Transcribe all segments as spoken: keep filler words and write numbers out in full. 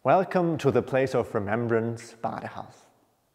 Welcome to the place of remembrance, BADEHAUS.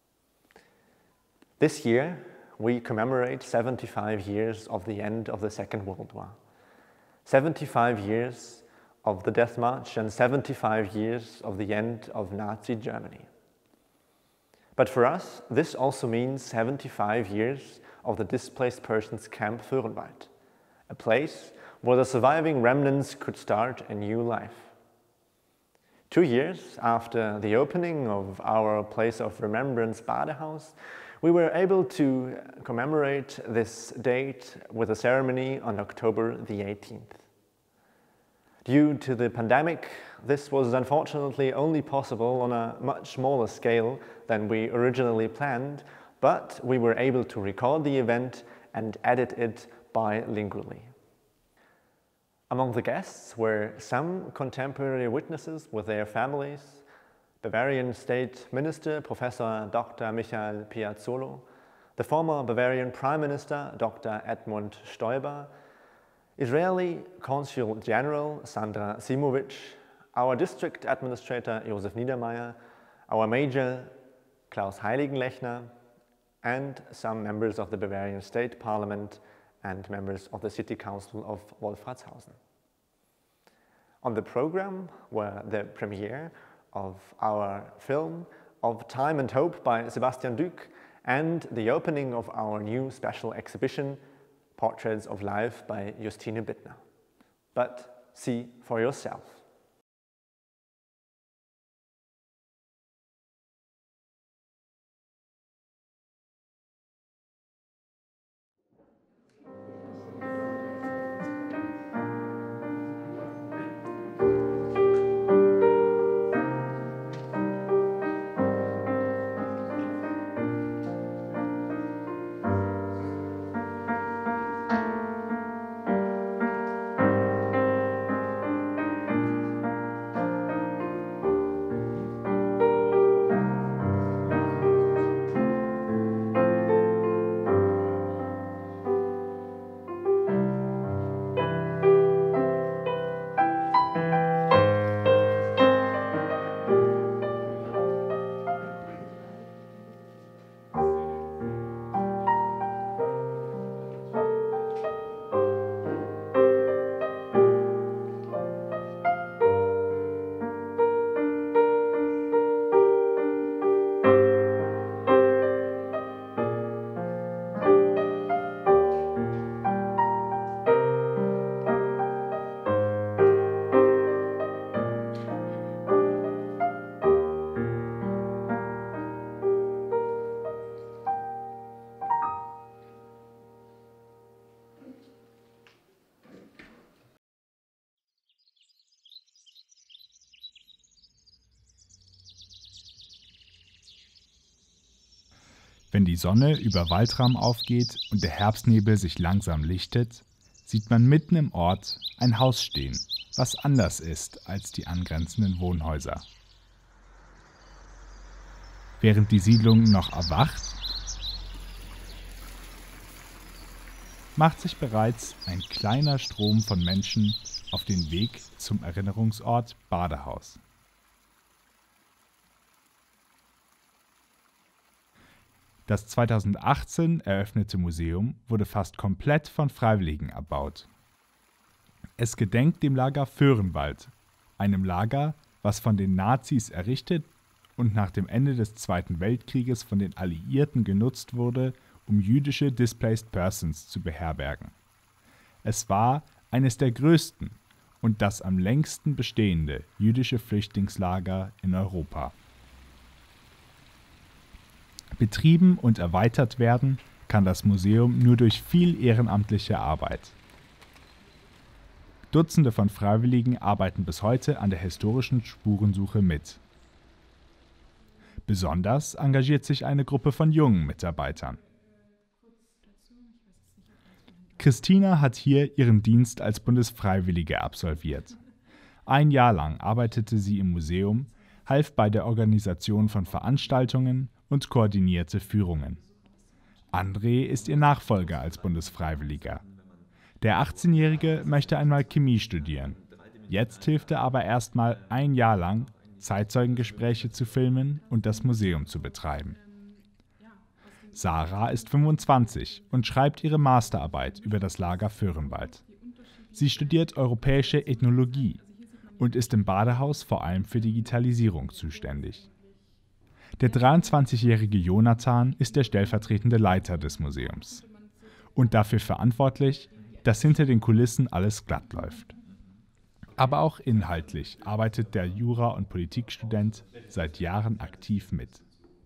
This year, we commemorate seventy-five years of the end of the Second World War. seventy-five years of the Death March and seventy-five years of the end of Nazi Germany. But for us, this also means seventy-five years of the displaced persons camp Föhrenwald, a place where the surviving remnants could start a new life. Two years after the opening of our place of remembrance, BADEHAUS, we were able to commemorate this date with a ceremony on October the eighteenth. Due to the pandemic, this was unfortunately only possible on a much smaller scale than we originally planned, but we were able to record the event and edit it bilingually. Among the guests were some contemporary witnesses with their families, Bavarian State Minister Professor Doctor Michael Piazolo, the former Bavarian Prime Minister Doctor Edmund Stoiber, Israeli Consul General Sandra Simovich, our District Administrator Josef Niedermeyer, our Major Klaus Heiligenlechner, and some members of the Bavarian State Parliament and members of the City Council of Wolfratshausen. On the program were the premiere of our film of Time and Hope by Sebastian and the opening of our new special exhibition, Portraits of Life by Justine Bittner. But see for yourself. Wenn die Sonne über Waldraum aufgeht und der Herbstnebel sich langsam lichtet, sieht man mitten im Ort ein Haus stehen, was anders ist als die angrenzenden Wohnhäuser. Während die Siedlung noch erwacht, macht sich bereits ein kleiner Strom von Menschen auf den Weg zum Erinnerungsort BADEHAUS. Das zweitausendachtzehn eröffnete Museum wurde fast komplett von Freiwilligen erbaut. Es gedenkt dem Lager Föhrenwald, einem Lager, was von den Nazis errichtet und nach dem Ende des Zweiten Weltkrieges von den Alliierten genutzt wurde, um jüdische Displaced Persons zu beherbergen. Es war eines der größten und das am längsten bestehende jüdische Flüchtlingslager in Europa. Betrieben und erweitert werden kann das Museum nur durch viel ehrenamtliche Arbeit. Dutzende von Freiwilligen arbeiten bis heute an der historischen Spurensuche mit. Besonders engagiert sich eine Gruppe von jungen Mitarbeitern. Christina hat hier ihren Dienst als Bundesfreiwillige absolviert. Ein Jahr lang arbeitete sie im Museum, half bei der Organisation von Veranstaltungen und koordinierte Führungen. André ist ihr Nachfolger als Bundesfreiwilliger. Der achtzehnjährige möchte einmal Chemie studieren. Jetzt hilft er aber erstmal ein Jahr lang Zeitzeugengespräche zu filmen und das Museum zu betreiben. Sarah ist fünfundzwanzig und schreibt ihre Masterarbeit über das Lager Föhrenwald. Sie studiert europäische Ethnologie und ist im Badehaus vor allem für Digitalisierung zuständig. Der dreiundzwanzigjährige Jonathan ist der stellvertretende Leiter des Museums und dafür verantwortlich, dass hinter den Kulissen alles glatt läuft. Aber auch inhaltlich arbeitet der Jura- und Politikstudent seit Jahren aktiv mit.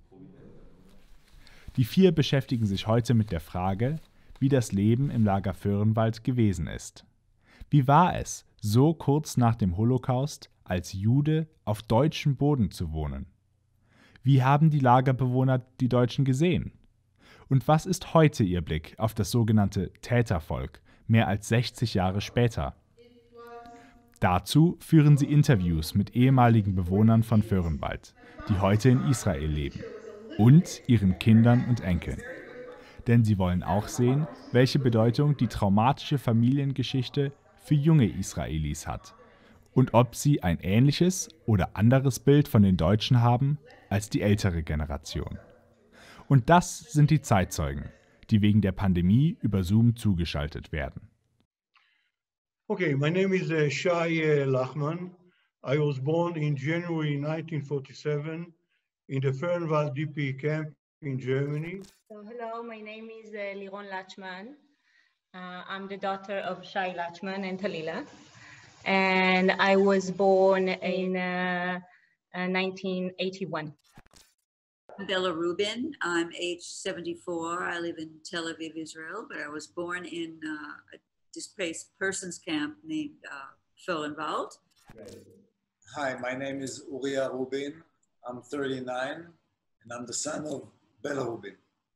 Die vier beschäftigen sich heute mit der Frage, wie das Leben im Lager Föhrenwald gewesen ist. Wie war es, so kurz nach dem Holocaust als Jude auf deutschem Boden zu wohnen? Wie haben die Lagerbewohner die Deutschen gesehen? Und was ist heute ihr Blick auf das sogenannte Tätervolk, mehr als sechzig Jahre später? Dazu führen sie Interviews mit ehemaligen Bewohnern von Föhrenwald, die heute in Israel leben, und ihren Kindern und Enkeln. Denn sie wollen auch sehen, welche Bedeutung die traumatische Familiengeschichte für junge Israelis hat und ob sie ein ähnliches oder anderes Bild von den Deutschen haben als die ältere Generation. Und das sind die Zeitzeugen, die wegen der Pandemie über Zoom zugeschaltet werden. Okay, my name is uh, Shai uh, Lachman. I was born in January nineteen forty-seven in the Föhrenwald D P camp in Germany. So, hello, my name is uh, Liron Lachman. Uh, I'm the daughter of Shai Lachman and Talila. And I was born in uh, uh, nineteen eighty-one. Bella Rubin. I'm age seventy-four. I live in Tel Aviv, Israel, but I was born in uh, a displaced persons camp named uh, Föhrenwald. Hi, my name is Uriah Rubin. I'm thirty-nine, and I'm the son of Bella Rubin.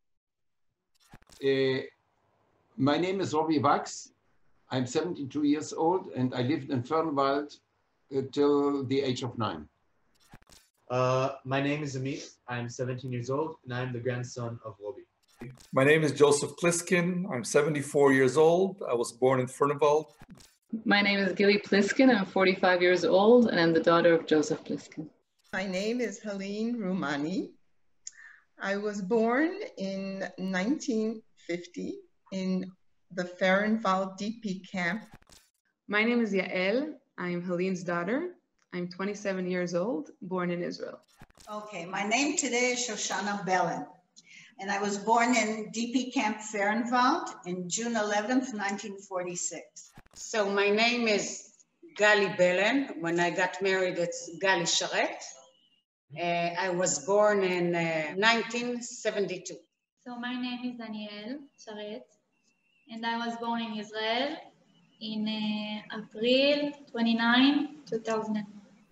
Uh, my name is Robbie Wax. I'm seventy-two years old, and I lived in Föhrenwald uh, till the age of nine. Uh, my name is Amit. I'm seventeen years old, and I'm the grandson of Robbie. My name is Joseph Pliskin. I'm seventy-four years old. I was born in Föhrenwald. My name is Gilly Pliskin. I'm forty-five years old, and I'm the daughter of Joseph Pliskin. My name is Helene Rumani. I was born in nineteen fifty in the Föhrenwald D P camp. My name is Yael. I'm Helene's daughter. I'm twenty-seven years old, born in Israel. Okay, my name today is Shoshana Bellin, and I was born in D P camp Föhrenwald in June eleventh, nineteen forty-six. So my name is Gali Belen. When I got married, it's Gali Sharet. Uh, I was born in uh, nineteen seventy-two. So my name is Danielle Sharet, and I was born in Israel in uh, April twenty-ninth, two thousand.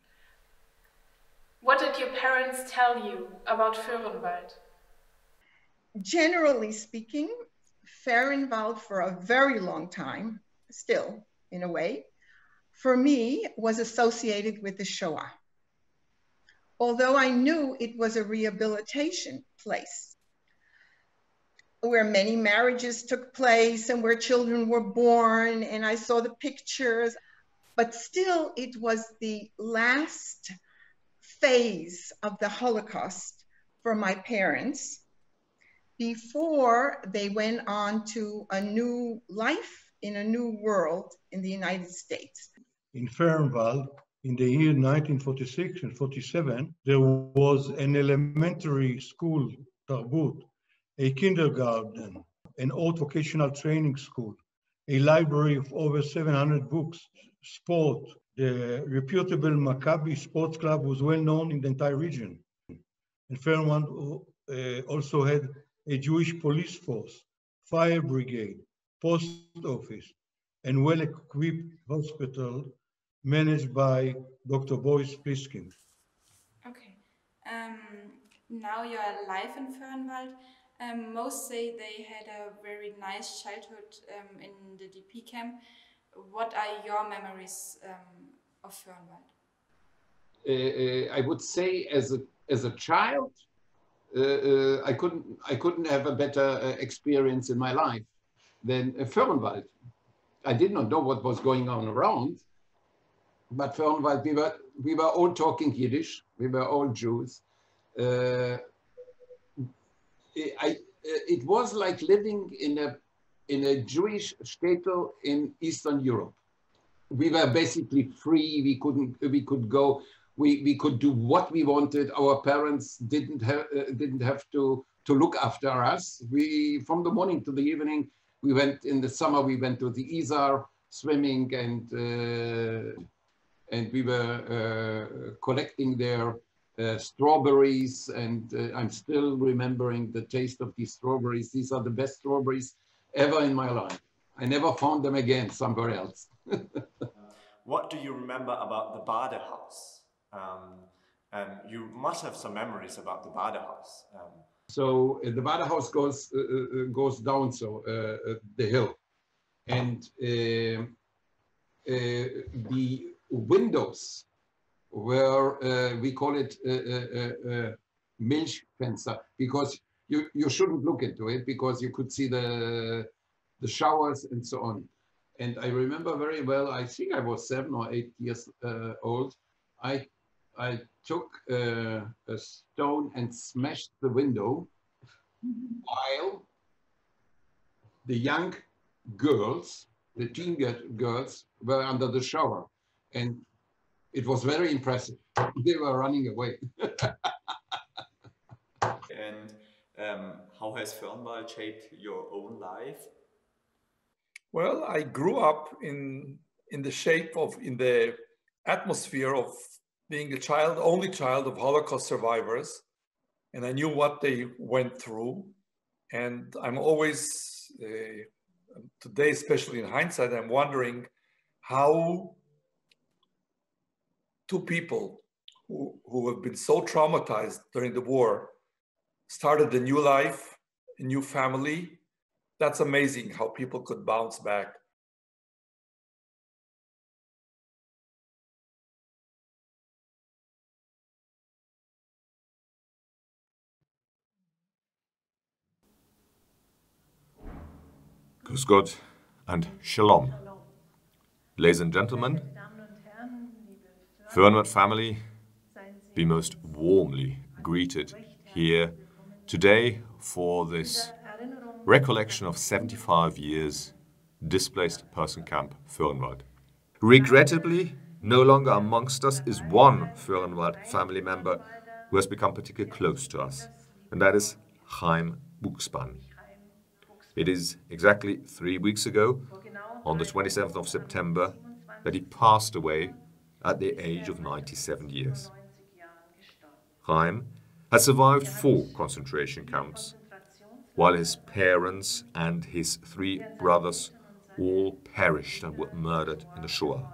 What did your parents tell you about Föhrenwald? Generally speaking, Föhrenwald for a very long time, still in a way, for me was associated with the Shoah. Although I knew it was a rehabilitation place where many marriages took place and where children were born, and I saw the pictures, but still it was the last phase of the Holocaust for my parents before they went on to a new life in a new world in the United States. In Föhrenwald, in the year nineteen forty-six and forty-seven, there was an elementary school, Tarbut, a kindergarten, an old vocational training school, a library of over seven hundred books, sport. The reputable Maccabi Sports Club was well known in the entire region. And Föhrenwald uh, also had a Jewish police force, fire brigade, post office, and well-equipped hospital managed by Doctor Boris Pliskin. Okay. Um, now you are alive in Föhrenwald. Um, most say they had a very nice childhood um, in the D P camp. What are your memories um, of Föhrenwald? Uh, uh, I would say, as a as a child, uh, uh, I couldn't I couldn't have a better uh, experience in my life than uh, Föhrenwald. I did not know what was going on around, but Föhrenwald, we were we were all talking Yiddish. We were all Jews. Uh, I, it was like living in a in a Jewish shtetl in Eastern Europe. We were basically free. We couldn't. We could go. We we could do what we wanted. Our parents didn't have uh, didn't have to to look after us. We from the morning to the evening. We went in the summer. We went to the Isar swimming, and uh, and we were uh, collecting there. Uh, strawberries, and uh, I'm still remembering the taste of these strawberries. These are the best strawberries ever in my life. I never found them again somewhere else. What do you remember about the BADEHAUS? Um, and you must have some memories about the BADEHAUS. Um, so uh, the BADEHAUS goes uh, uh, goes down so uh, uh, the hill, and uh, uh, the windows where uh, we call it uh, uh, uh, Milchfenster, because you, you shouldn't look into it because you could see the, the showers and so on. And I remember very well, I think I was seven or eight years uh, old. I, I took uh, a stone and smashed the window while the young girls, the teen girls, were under the shower. And it was very impressive. They were running away. And um, how has Föhrenwald shaped your own life? Well, I grew up in in the shape of, in the atmosphere of being a child, only child of Holocaust survivors. And I knew what they went through. And I'm always, uh, today, especially in hindsight, I'm wondering how two people who, who have been so traumatized during the war started a new life, a new family. That's amazing how people could bounce back. Grüß Gott and Shalom. Ladies and gentlemen, Föhrenwald family, be most warmly greeted here today for this recollection of seventy-five years displaced person camp Föhrenwald. Regrettably, no longer amongst us is one Föhrenwald family member who has become particularly close to us, and that is Chaim Buxban. It is exactly three weeks ago, on the twenty-seventh of September, that he passed away at the age of ninety-seven years. Chaim had survived four concentration camps, while his parents and his three brothers all perished and were murdered in the Shoah.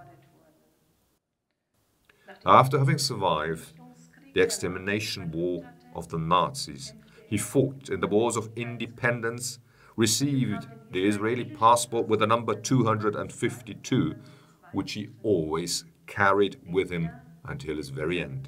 After having survived the extermination war of the Nazis, he fought in the wars of independence, received the Israeli passport with the number two hundred fifty-two, which he always carried with him until his very end.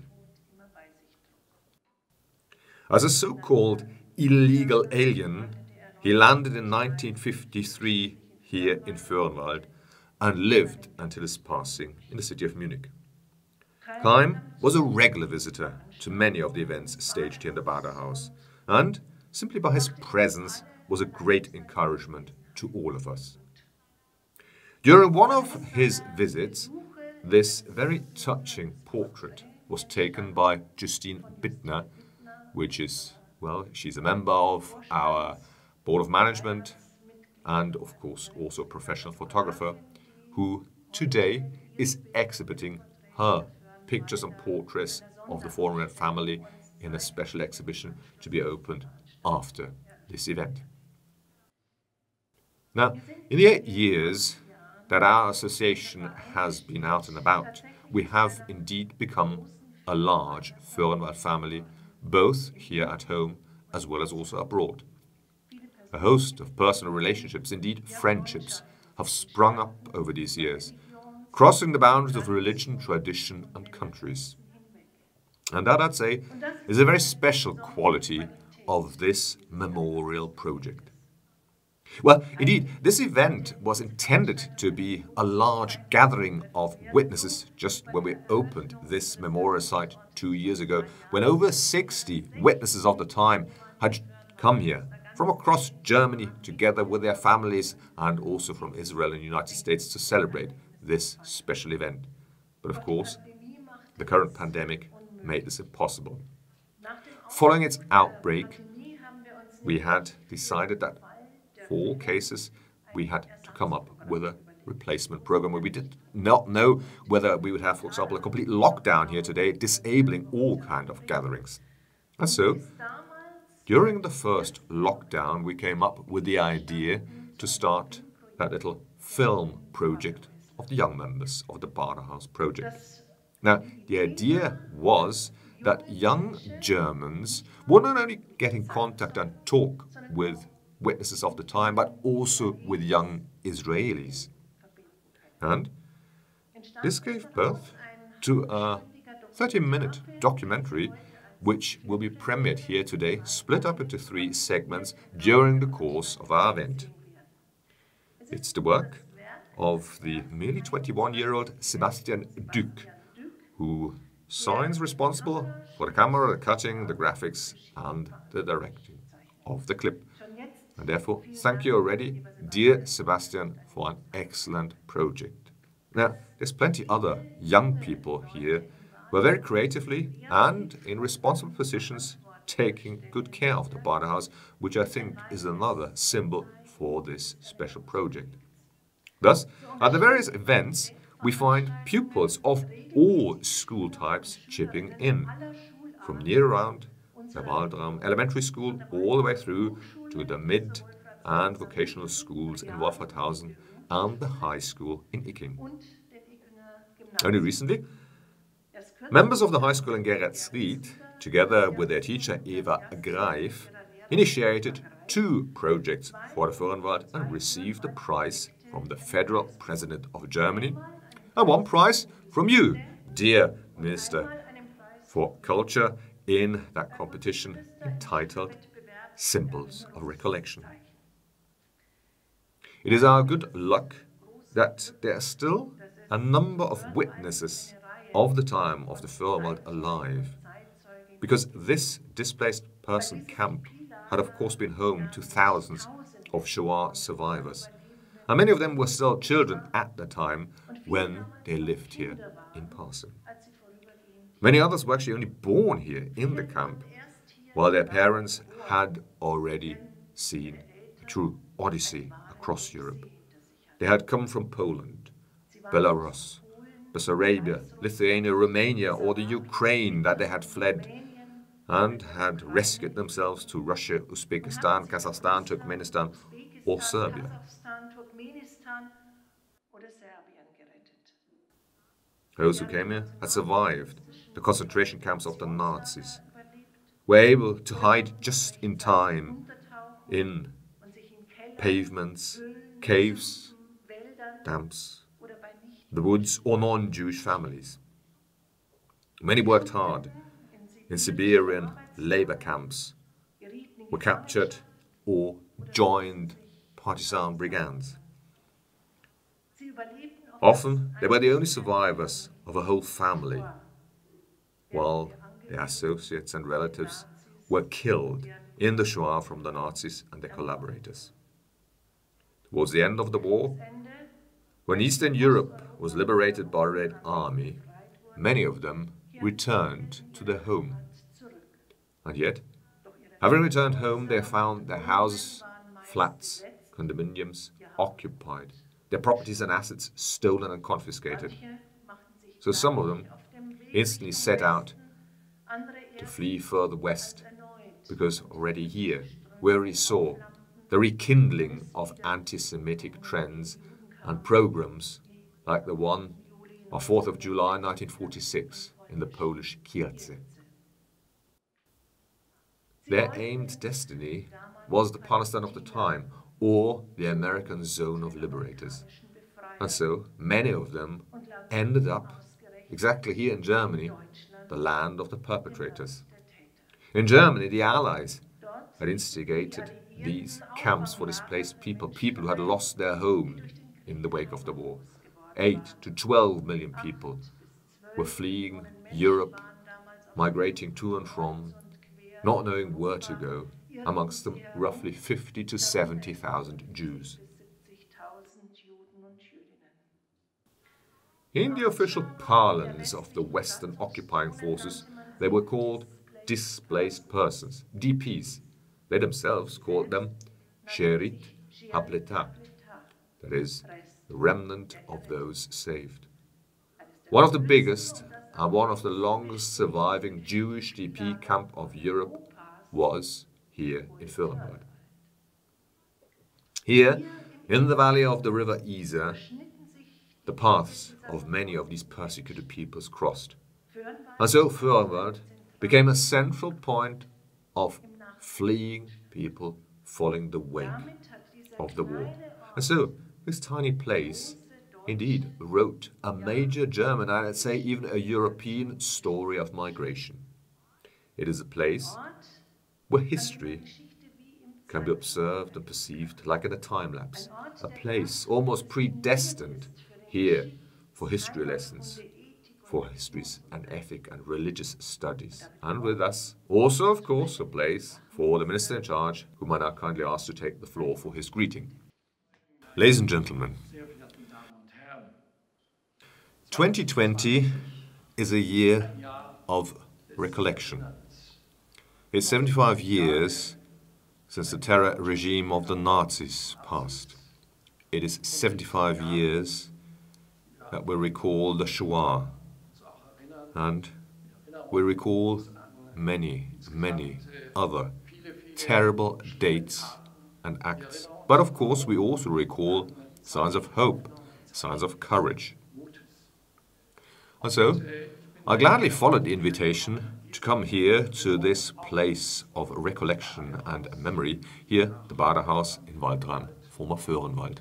As a so-called illegal alien, he landed in nineteen fifty-three here in Föhrenwald and lived until his passing in the city of Munich. Chaim was a regular visitor to many of the events staged here in the BADEHAUS, and simply by his presence was a great encouragement to all of us. During one of his visits, this very touching portrait was taken by Justine Bittner, which is, well, she's a member of our board of management and, of course, also a professional photographer who today is exhibiting her pictures and portraits of the Föhrenwald family in a special exhibition to be opened after this event. Now, in the eight years that our association has been out and about, we have indeed become a large Föhrenwald family, both here at home as well as also abroad. A host of personal relationships, indeed friendships, have sprung up over these years, crossing the boundaries of religion, tradition and countries. And that, I'd say, is a very special quality of this memorial project. Well, indeed, this event was intended to be a large gathering of witnesses just when we opened this memorial site two years ago, when over sixty witnesses of the time had come here from across Germany together with their families and also from Israel and the United States to celebrate this special event. But of course, the current pandemic made this impossible. Following its outbreak, we had decided that for all cases, we had to come up with a replacement program where we did not know whether we would have, for example, a complete lockdown here today, disabling all kind of gatherings. And so, during the first lockdown, we came up with the idea to start that little film project of the young members of the BADEHAUS project. Now, the idea was that young Germans would not only get in contact and talk with witnesses of the time, but also with young Israelis. And this gave birth to a thirty-minute documentary which will be premiered here today, split up into three segments during the course of our event. It's the work of the merely twenty-one-year-old Sebastian Duc, who signs responsible for the camera, the cutting, the graphics, and the directing of the clip. And therefore, thank you already, dear Sebastian, for an excellent project. Now, there's plenty other young people here who are very creatively and in responsible positions taking good care of the BADEHAUS, which I think is another symbol for this special project. Thus, at the various events, we find pupils of all school types chipping in, from near around the Waldraum Elementary School all the way through to the mid and vocational schools in Wolfratshausen and the high school in Icking. Only recently, members of the high school in Geretsried, together with their teacher Eva Greif, initiated two projects for the Föhrenwald and received a prize from the Federal President of Germany and one prize from you, dear Minister for Culture, in that competition entitled Symbols of Recollection. It is our good luck that there are still a number of witnesses of the time of the Föhrenwald alive, because this displaced person camp had of course been home to thousands of Shoah survivors, and many of them were still children at the time when they lived here in passing. Many others were actually only born here in the camp, while their parents had already seen a true odyssey across Europe. They had come from Poland, Belarus, Bessarabia, Lithuania, Romania, or the Ukraine that they had fled, and had rescued themselves to Russia, Uzbekistan, Kazakhstan, Turkmenistan, or Serbia. Those who came here had survived the concentration camps of the Nazis, were able to hide just in time in pavements, caves, damps, the woods, or non-Jewish families. Many worked hard in Siberian labor camps, were captured or joined partisan brigands. Often, they were the only survivors of a whole family, while their associates and relatives were killed in the Shoah from the Nazis and their collaborators. Towards the end of the war, when Eastern Europe was liberated by the Red Army, many of them returned to their home. And yet, having returned home, they found their houses, flats, condominiums occupied, their properties and assets stolen and confiscated. So some of them instantly set out to flee further west, because already here we already saw the rekindling of anti-Semitic trends and programs like the one of fourth of July nineteen forty-six in the Polish Kielce. Their aimed destiny was the Palestine of the time, or the American Zone of Liberators. And so many of them ended up exactly here in Germany, the land of the perpetrators. In Germany, the Allies had instigated these camps for displaced people, people who had lost their home in the wake of the war. Eight to twelve million people were fleeing Europe, migrating to and from, not knowing where to go, amongst them roughly fifty to seventy thousand Jews. In the official parlance of the Western occupying forces, they were called displaced persons, D Ps. They themselves called them Sherit HaPleta, that is, the remnant of those saved. One of the biggest and one of the longest surviving Jewish D P camp of Europe was here in Föhrenwald. Here, in the valley of the river Isar, the paths of many of these persecuted peoples crossed. And so Föhrenwald became a central point of fleeing people following the wake of the war. And so this tiny place indeed wrote a major German, and I'd say even a European story of migration. It is a place where history can be observed and perceived like in a time-lapse, a place almost predestined here for history lessons, for histories and ethic and religious studies. And with us, also of course, a place for the Minister in charge, whom I now kindly ask to take the floor for his greeting. Ladies and gentlemen, twenty twenty is a year of recollection. It's seventy-five years since the terror regime of the Nazis passed. It is seventy-five years that we recall the Shoah, and we recall many, many other terrible dates and acts. But of course we also recall signs of hope, signs of courage. And so I gladly followed the invitation to come here to this place of recollection and memory, here, the Badehaus in Waldran, former Föhrenwald.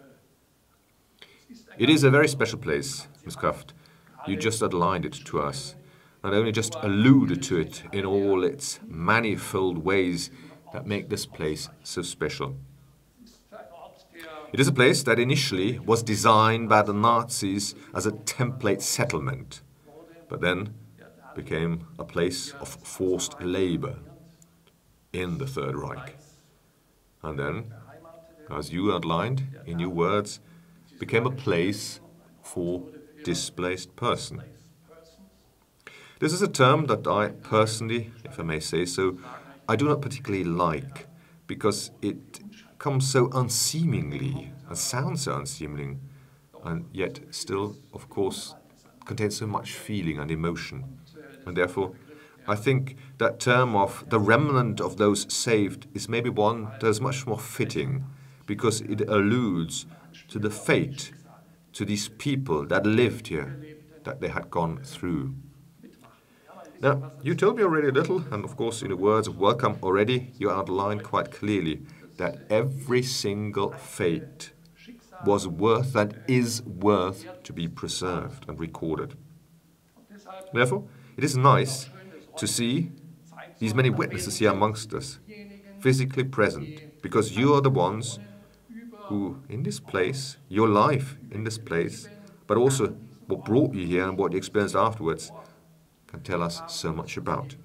It is a very special place, Miz Krafft. You just outlined it to us, and only just alluded to it in all its manifold ways that make this place so special. It is a place that initially was designed by the Nazis as a template settlement, but then became a place of forced labor in the Third Reich. And then, as you outlined in your words, became a place for displaced person. This is a term that I personally, if I may say so, I do not particularly like, because it comes so unseemingly and sounds so unseemly, and yet still, of course, contains so much feeling and emotion. And therefore, I think that term of the remnant of those saved is maybe one that is much more fitting, because it alludes to the fate, to these people that lived here, that they had gone through. Now, you told me already a little, and of course in the words of welcome already, you outlined quite clearly that every single fate was worth, and is worth, to be preserved and recorded. Therefore, it is nice to see these many witnesses here amongst us, physically present, because you are the ones who, in this place, your life in this place, but also what brought you here and what you experienced afterwards, can tell us so much about.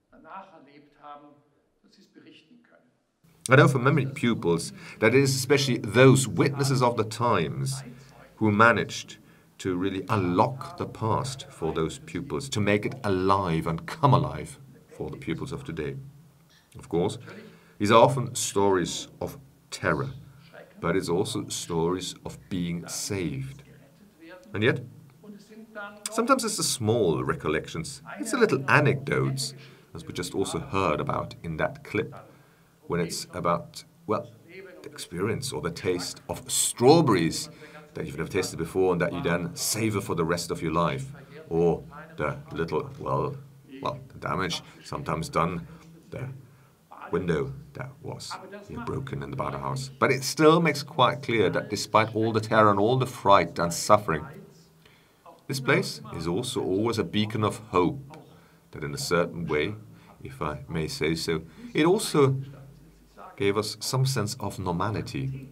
I know for many pupils that it is especially those witnesses of the times who managed to really unlock the past for those pupils, to make it alive and come alive for the pupils of today. Of course, these are often stories of terror, but it's also stories of being saved. And yet, sometimes it's the small recollections, it's the little anecdotes, as we just also heard about in that clip, when it's about, well, the experience or the taste of strawberries that you've never tasted before and that you then savor for the rest of your life, or the little, well, well, the damage sometimes done, the window that was you know, broken in the Badehaus. But it still makes quite clear that despite all the terror and all the fright and suffering, this place is also always a beacon of hope, that in a certain way, if I may say so, it also gave us some sense of normality.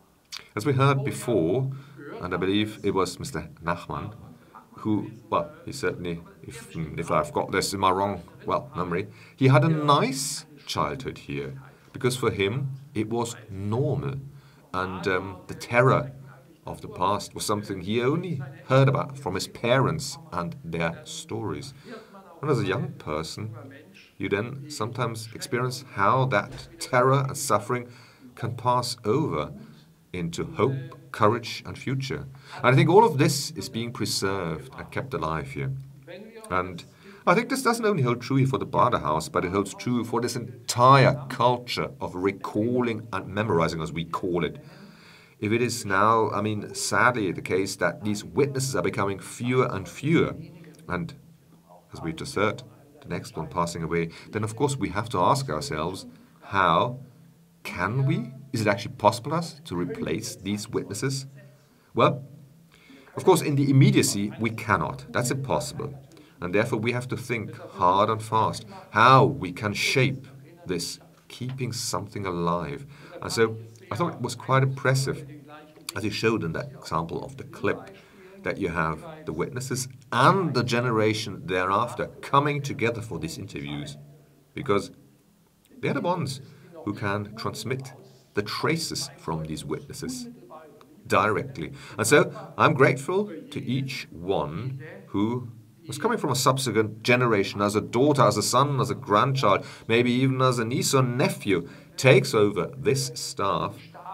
As we heard before, and I believe it was Mister Nachman, who, well, he certainly, if, if I've got this in my wrong, well, memory, he had a nice childhood here, because for him it was normal, and um, the terror of the past was something he only heard about from his parents and their stories. And as a young person, you then sometimes experience how that terror and suffering can pass over into hope, courage, and future. And I think all of this is being preserved and kept alive here. And I think this doesn't only hold true here for the Badehaus, but it holds true for this entire culture of recalling and memorizing, as we call it. If it is now, I mean, sadly the case that these witnesses are becoming fewer and fewer, and as we just heard, the next one passing away, then of course we have to ask ourselves, how can we? Is it actually possible for us to replace these witnesses? Well, of course, in the immediacy, we cannot. That's impossible. And therefore, we have to think hard and fast how we can shape this, keeping something alive. And so I thought it was quite impressive, as you showed in that example of the clip, that you have the witnesses and the generation thereafter coming together for these interviews, because they're the ones who can transmit the traces from these witnesses directly. And so I'm grateful to each one who was coming from a subsequent generation, as a daughter, as a son, as a grandchild, maybe even as a niece or nephew, takes over this staff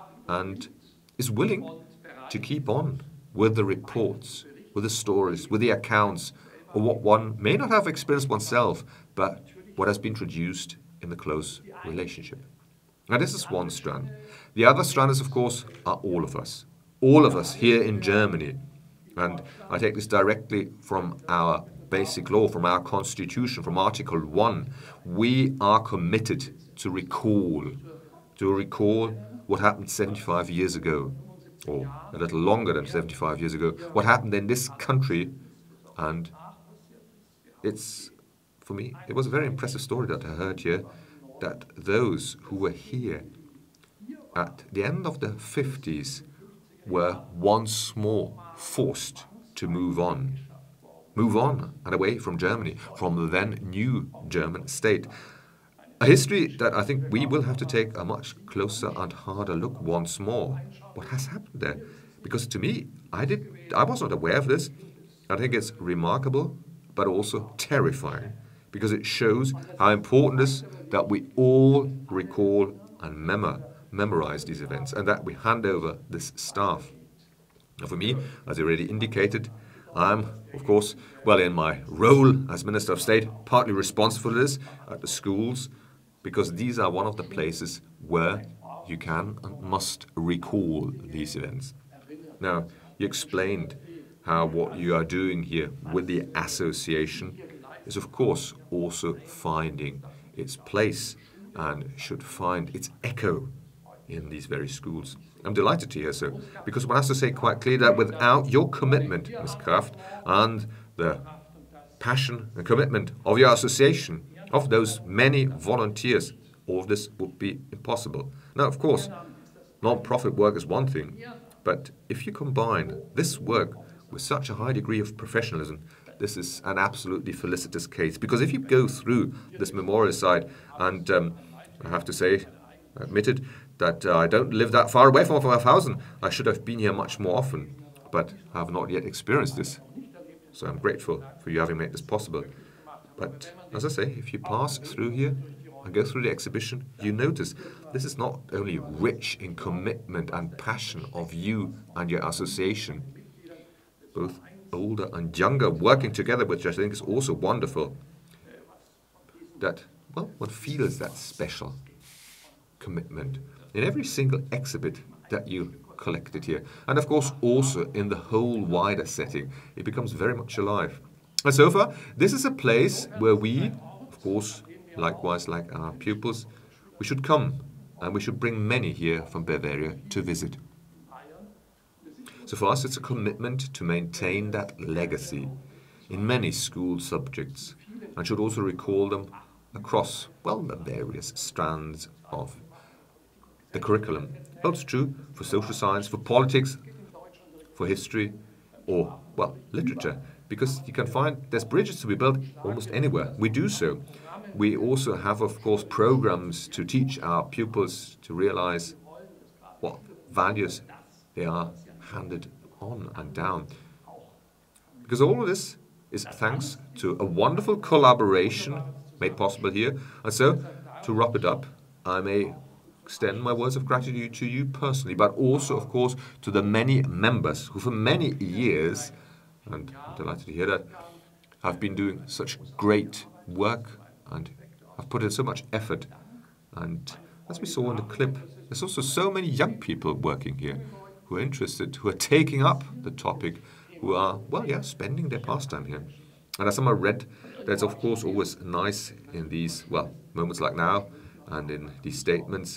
and is willing to keep on with the reports, with the stories, with the accounts of what one may not have experienced oneself, but what has been produced in the close relationship. Now, this is one strand. The other strand is, of course, are all of us. All of us here in Germany. And I take this directly from our basic law, from our constitution, from Article one. We are committed to recall, to recall what happened seventy-five years ago, or a little longer than seventy-five years ago, what happened in this country. And it's, for me, it was a very impressive story that I heard here, that those who were here at the end of the fifties were once more forced to move on. Move on and away from Germany, from the then new German state. A history that I think we will have to take a much closer and harder look once more. What has happened there? Because to me, I did, I was not aware of this. I think it's remarkable, but also terrifying, because it shows how important it is that we all recall and mem memorize these events, and that we hand over this staff. Now for me, as I already indicated, I'm, of course, well, in my role as Minister of State, partly responsible for this at the schools, because these are one of the places where you can and must recall these events. Now, you explained how what you are doing here with the association is, of course, also finding its place and should find its echo in these very schools. I'm delighted to hear so, because one has to say quite clearly that without your commitment, Miz Krafft, and the passion and commitment of your association, of those many volunteers, all of this would be impossible. Now, of course, non-profit work is one thing, but if you combine this work with such a high degree of professionalism, this is an absolutely felicitous case. Because if you go through this memorial site, and um, I have to say, admitted, that uh, I don't live that far away from Wolfratshausen. I should have been here much more often, but I have not yet experienced this. So I'm grateful for you having made this possible. But as I say, if you pass through here and go through the exhibition, you notice this is not only rich in commitment and passion of you and your association, both older and younger working together, which I think is also wonderful, that, well, one feels that special commitment in every single exhibit that you collected here. And of course, also in the whole wider setting, it becomes very much alive. And so far, this is a place where we, of course, likewise like our pupils, we should come and we should bring many here from Bavaria to visit. So for us, it's a commitment to maintain that legacy in many school subjects, and should also recall them across, well, the various strands of the curriculum. Holds true for social science, for politics, for history, or, well, literature, because you can find there's bridges to be built almost anywhere. We do so. We also have, of course, programs to teach our pupils to realize what values they are handed on and down. Because all of this is thanks to a wonderful collaboration made possible here. And so, to wrap it up, I may extend my words of gratitude to you personally, but also, of course, to the many members who for many years, and I'm delighted to hear that, have been doing such great work and have put in so much effort. And as we saw in the clip, there's also so many young people working here who are interested, who are taking up the topic, who are, well, yeah, spending their pastime here. And as someone read, that's of course always nice in these, well, moments like now and in these statements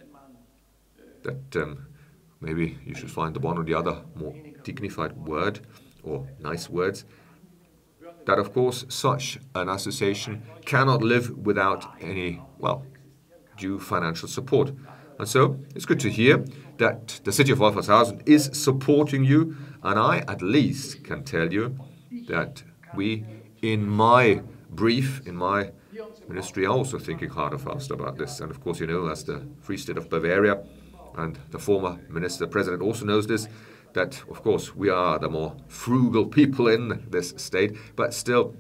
that um, maybe you should find the one or the other more dignified word or nice words. That of course such an association cannot live without any, well, due financial support. And so it's good to hear that the city of Wolfratshausen is supporting you, and I at least can tell you that we, in my brief, in my ministry, are also thinking hard and fast about this. And of course, you know, as the Free State of Bavaria and the former minister president also knows this, that of course we are the more frugal people in this state, but still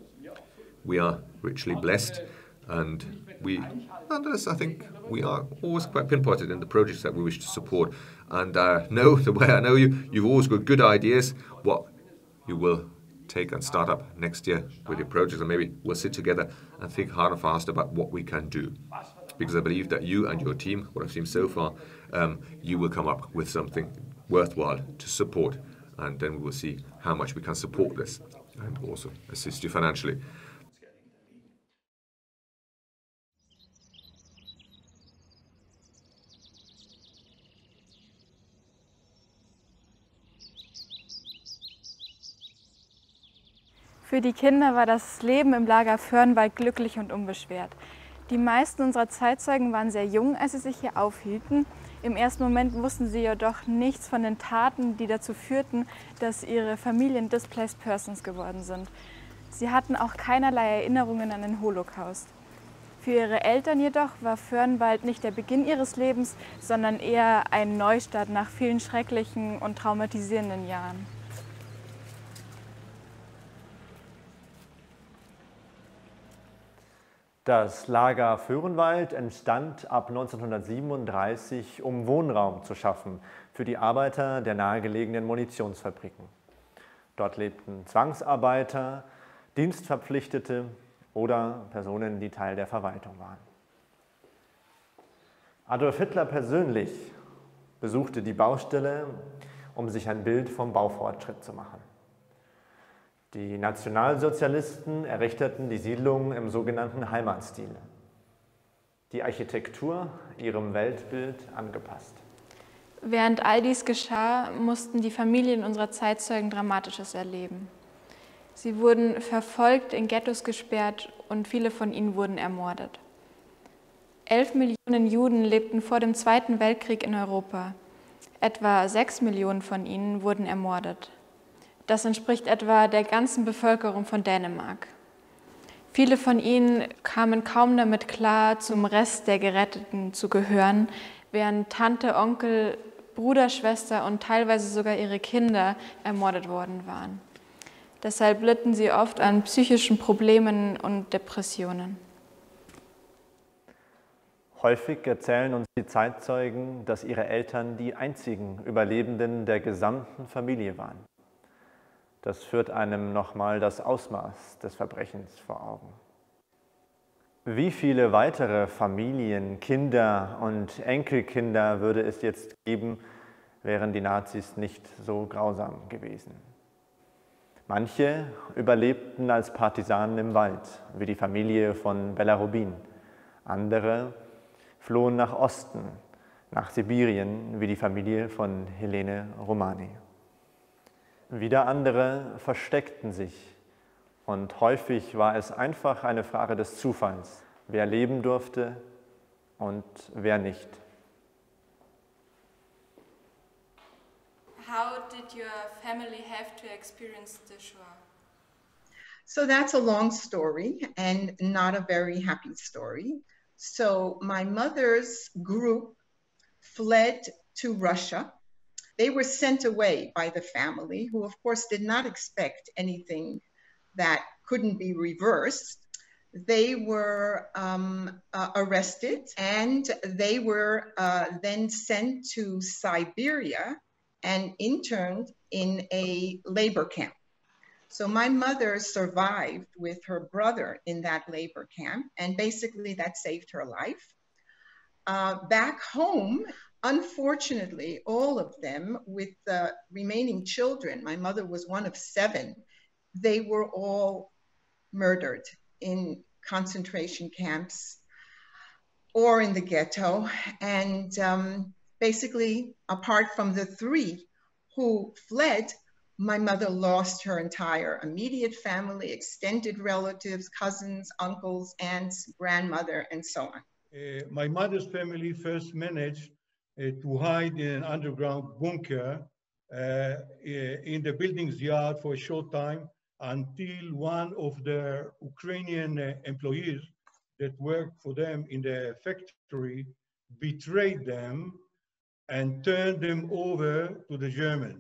we are richly blessed, and we, nonetheless, I think we are always quite pinpointed in the projects that we wish to support. And I know, the way I know you, you've always got good ideas what you will take and start up next year with your projects, and maybe we'll sit together and think hard and fast about what we can do. Because I believe that you and your team, what I've seen so far, um, you will come up with something worthwhile to support, and then we will see how much we can support this and also assist you financially. Für die Kinder war das Leben im Lager Föhrenwald glücklich und unbeschwert. Die meisten unserer Zeitzeugen waren sehr jung, als sie sich hier aufhielten. Im ersten Moment wussten sie jedoch nichts von den Taten, die dazu führten, dass ihre Familien Displaced Persons geworden sind. Sie hatten auch keinerlei Erinnerungen an den Holocaust. Für ihre Eltern jedoch war Föhrenwald nicht der Beginn ihres Lebens, sondern eher ein Neustart nach vielen schrecklichen und traumatisierenden Jahren. Das Lager Föhrenwald entstand ab neunzehnhundertsiebenunddreißig, um Wohnraum zu schaffen für die Arbeiter der nahegelegenen Munitionsfabriken. Dort lebten Zwangsarbeiter, Dienstverpflichtete oder Personen, die Teil der Verwaltung waren. Adolf Hitler persönlich besuchte die Baustelle, um sich ein Bild vom Baufortschritt zu machen. Die Nationalsozialisten errichteten die Siedlung im sogenannten Heimatstil. Die Architektur ihrem Weltbild angepasst. Während all dies geschah, mussten die Familien unserer Zeitzeugen Dramatisches erleben. Sie wurden verfolgt, in Ghettos gesperrt und viele von ihnen wurden ermordet. Elf Millionen Juden lebten vor dem Zweiten Weltkrieg in Europa. Etwa sechs Millionen von ihnen wurden ermordet. Das entspricht etwa der ganzen Bevölkerung von Dänemark. Viele von ihnen kamen kaum damit klar, zum Rest der Geretteten zu gehören, während Tante, Onkel, Bruder, Schwester und teilweise sogar ihre Kinder ermordet worden waren. Deshalb litten sie oft an psychischen Problemen und Depressionen. Häufig erzählen uns die Zeitzeugen, dass ihre Eltern die einzigen Überlebenden der gesamten Familie waren. Das führt einem nochmal das Ausmaß des Verbrechens vor Augen. Wie viele weitere Familien, Kinder und Enkelkinder würde es jetzt geben, wären die Nazis nicht so grausam gewesen? Manche überlebten als Partisanen im Wald, wie die Familie von Bella Rubin. Andere flohen nach Osten, nach Sibirien, wie die Familie von Helene Romani. Wieder andere versteckten sich und häufig war es einfach eine Frage des Zufalls, wer leben durfte und wer nicht. how did your family have to experience the Shoah? So that's a long story and not a very happy story. So my mother's group fled to Russia. They were sent away by the family, who of course did not expect anything that couldn't be reversed. They were um, uh, arrested and they were uh, then sent to Siberia and interned in a labor camp. So my mother survived with her brother in that labor camp, and basically that saved her life. Uh, back home, unfortunately, all of them with the remaining children, my mother was one of seven, they were all murdered in concentration camps or in the ghetto. And um, basically, apart from the three who fled, my mother lost her entire immediate family, extended relatives, cousins, uncles, aunts, grandmother, and so on. Uh, my mother's family first managed uh, to hide in an underground bunker uh, in the building's yard for a short time until one of their Ukrainian uh, employees that worked for them in the factory betrayed them and turned them over to the Germans.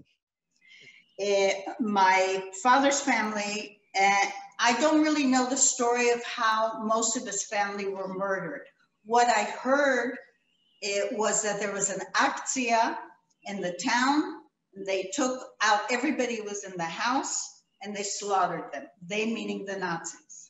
Uh, my father's family, uh, I don't really know the story of how most of his family were murdered. What I heard it was that there was an akция in the town. They took out everybody who was in the house and they slaughtered them, they meaning the Nazis.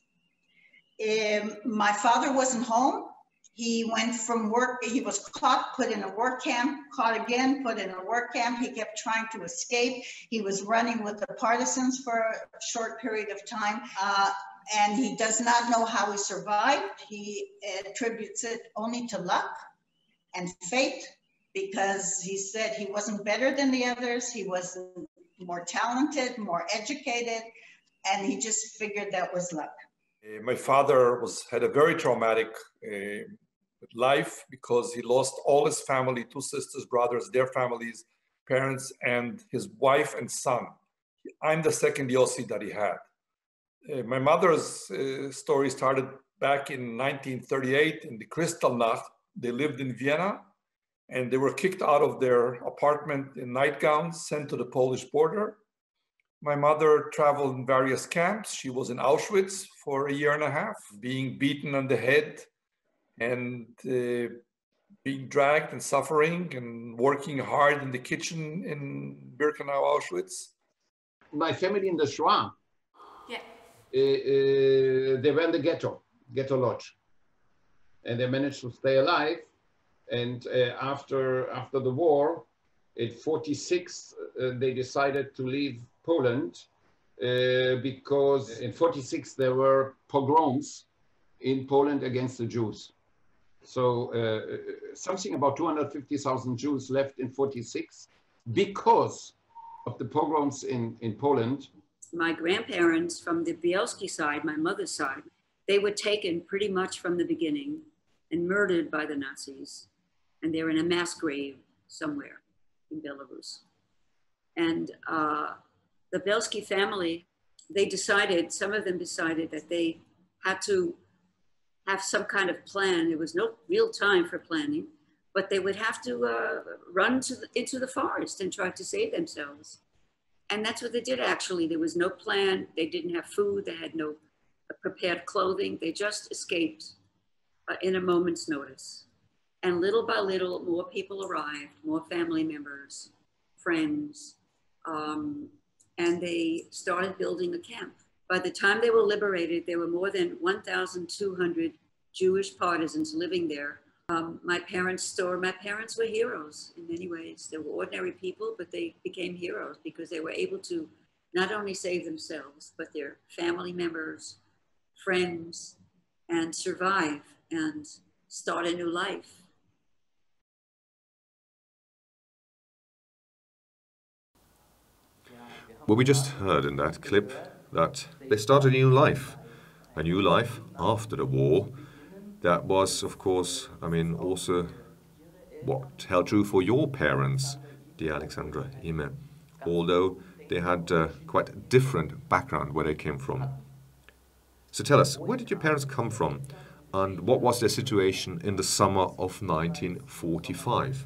Um, my father wasn't home. He went from work, he was caught, put in a work camp, caught again, put in a work camp. He kept trying to escape. He was running with the partisans for a short period of time. Uh, and he does not know how he survived. He attributes it only to luck and fate, because he said he wasn't better than the others. He wasn't more talented, more educated, and he just figured that was luck. Uh, my father was had a very traumatic uh, life because he lost all his family, two sisters, brothers, their families, parents, and his wife and son. I'm the second Yossi that he had. Uh, my mother's uh, story started back in nineteen thirty-eight in the Kristallnacht. They lived in Vienna and they were kicked out of their apartment in nightgowns, sent to the Polish border. My mother traveled in various camps. She was in Auschwitz for a year and a half, being beaten on the head and uh, being dragged and suffering and working hard in the kitchen in Birkenau, Auschwitz. My family in the Shoah, yeah. uh, uh, they were in the ghetto, ghetto lodge. And they managed to stay alive. And uh, after, after the war, in forty-six, uh, they decided to leave Poland uh, because in forty-six there were pogroms in Poland against the Jews. So uh, something about two hundred fifty thousand Jews left in forty-six because of the pogroms in, in Poland. My grandparents from the Bielski side, my mother's side, they were taken pretty much from the beginning and murdered by the Nazis. And they're in a mass grave somewhere in Belarus. And uh, the Bielski family, they decided, some of them decided that they had to have some kind of plan. There was no real time for planning, but they would have to uh, run to the, into the forest and try to save themselves. And that's what they did, actually. There was no plan. They didn't have food. They had no prepared clothing. They just escaped uh, in a moment's notice. And little by little, more people arrived, more family members, friends, um, and they started building a camp. By the time they were liberated, there were more than one thousand two hundred Jewish partisans living there. Um, my parents' story, my parents were heroes in many ways. They were ordinary people, but they became heroes because they were able to not only save themselves, but their family members, friends, and survive and start a new life. Well, we just heard in that clip that they started a new life, a new life after the war. That was, of course, I mean, also what held true for your parents, dear Alexander-Ihme. although they had uh, quite a different background where they came from. So tell us, where did your parents come from, and what was their situation in the summer of nineteen forty-five?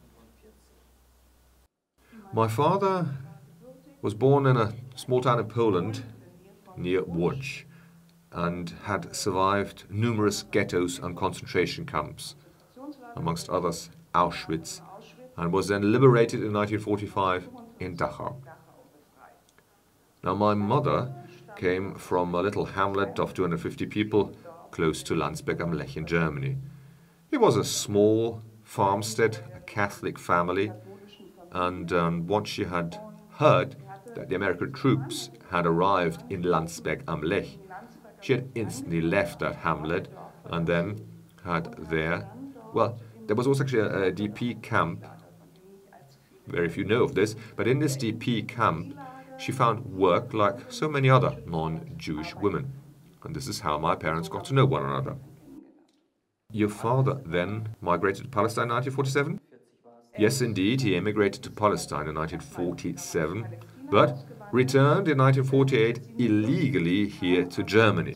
My father was born in a small town in Poland near Łódź and had survived numerous ghettos and concentration camps, amongst others Auschwitz, and was then liberated in nineteen forty-five in Dachau. Now my mother came from a little hamlet of two hundred fifty people close to Landsberg am Lech in Germany. It was a small farmstead, a Catholic family, and um, once she had heard that the American troops had arrived in Landsberg am Lech, she had instantly left that hamlet and then had there, well, there was also actually a, a D P camp. Very few know of this, but in this D P camp she found work like so many other non-Jewish women. And this is how my parents got to know one another. Your father then migrated to Palestine in nineteen forty-seven? Yes, indeed, he emigrated to Palestine in nineteen forty-seven, but returned in nineteen forty-eight illegally here to Germany.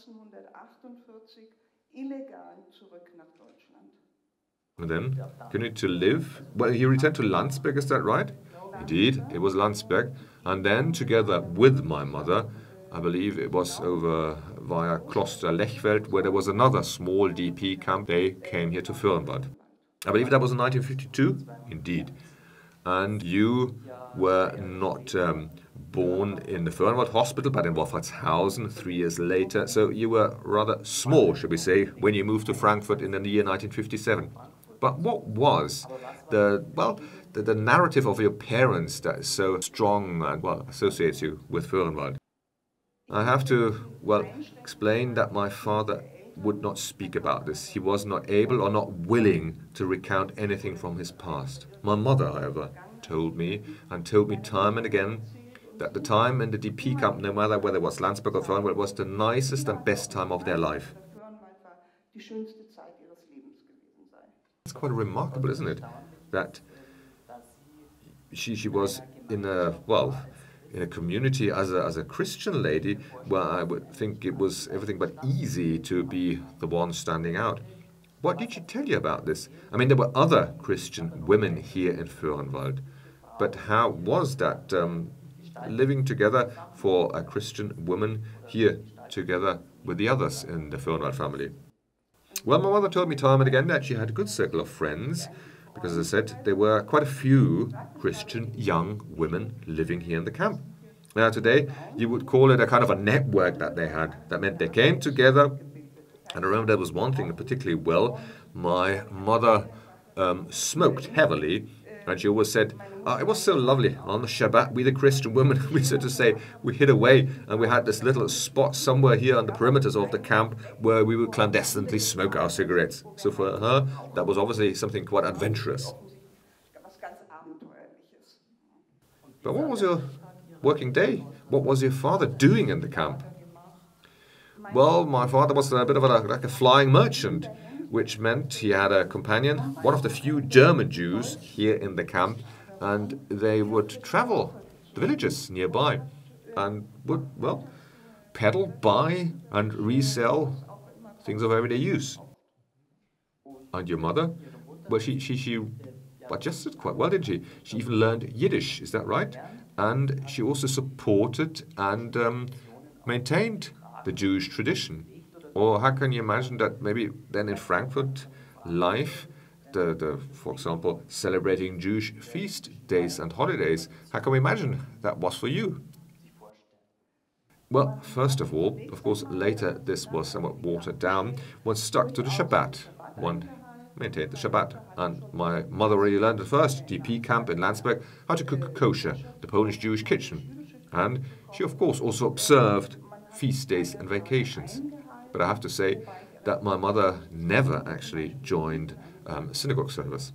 And then, continued to live, well, he returned to Landsberg, is that right? Indeed, it was Landsberg, and then together with my mother, I believe it was over via Kloster Lechfeld, where there was another small D P camp, they came here to Föhrenwald. I believe that was in nineteen fifty-two, indeed. And you were not um, born in the Föhrenwald hospital, but in Wolfratshausen three years later. So you were rather small, should we say, when you moved to Frankfurt in the year nineteen fifty-seven. But what was the, well, the, the narrative of your parents that is so strong and, well, associates you with Föhrenwald? I have to, well, explain that my father would not speak about this. He was not able or not willing to recount anything from his past. My mother, however, told me, and told me time and again, that the time in the D P camp, no matter whether it was Landsberg or Föhrenwald, was the nicest and best time of their life. It's quite remarkable, isn't it? That she, she was in a, well, in a community as a, as a Christian lady, where I would think it was everything but easy to be the one standing out. What did she tell you about this? I mean, there were other Christian women here in Föhrenwald, but how was that um, living together for a Christian woman here together with the others in the Föhrenwald family? Well, my mother told me time and again that she had a good circle of friends, because, as I said, there were quite a few Christian young women living here in the camp. Now, today, you would call it a kind of a network that they had. That meant they came together, and I remember there was one thing particularly well. My mother um, smoked heavily, and she always said, oh, it was so lovely. On the Shabbat, we the Christian women, we so to say, we hid away, and we had this little spot somewhere here on the perimeters of the camp where we would clandestinely smoke our cigarettes. So for her, that was obviously something quite adventurous. But what was your working day? What was your father doing in the camp? Well, my father was a bit of a, like a flying merchant, which meant he had a companion, one of the few German Jews here in the camp, and they would travel the villages nearby and would, well, peddle, buy, and resell things of everyday use. And your mother? Well, she, she, she adjusted quite well, didn't she? She even learned Yiddish, is that right? And she also supported and um, maintained the Jewish tradition. Or how can you imagine that maybe then in Frankfurt, life, the, the, for example, celebrating Jewish feast days and holidays, how can we imagine that was for you? Well, first of all, of course, later this was somewhat watered down. One stuck to the Shabbat. One maintained the Shabbat. And my mother already learned at first, D P camp in Landsberg, how to cook kosher, the Polish Jewish kitchen. And she, of course, also observed feast days and vacations. But I have to say that my mother never actually joined um, synagogue service.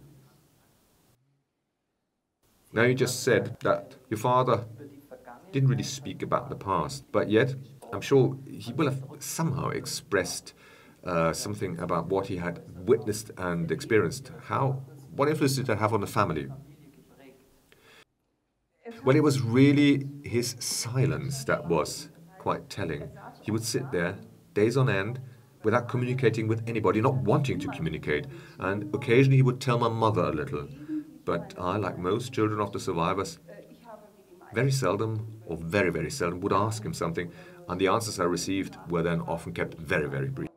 Now, you just said that your father didn't really speak about the past, but yet I'm sure he will have somehow expressed uh, something about what he had witnessed and experienced. How, what influence did that have on the family? Well, it was really his silence that was quite telling. He would sit there days on end without communicating with anybody, not wanting to communicate. And occasionally he would tell my mother a little. But I, like most children of the survivors, very seldom or very, very seldom would ask him something. And the answers I received were then often kept very, very brief.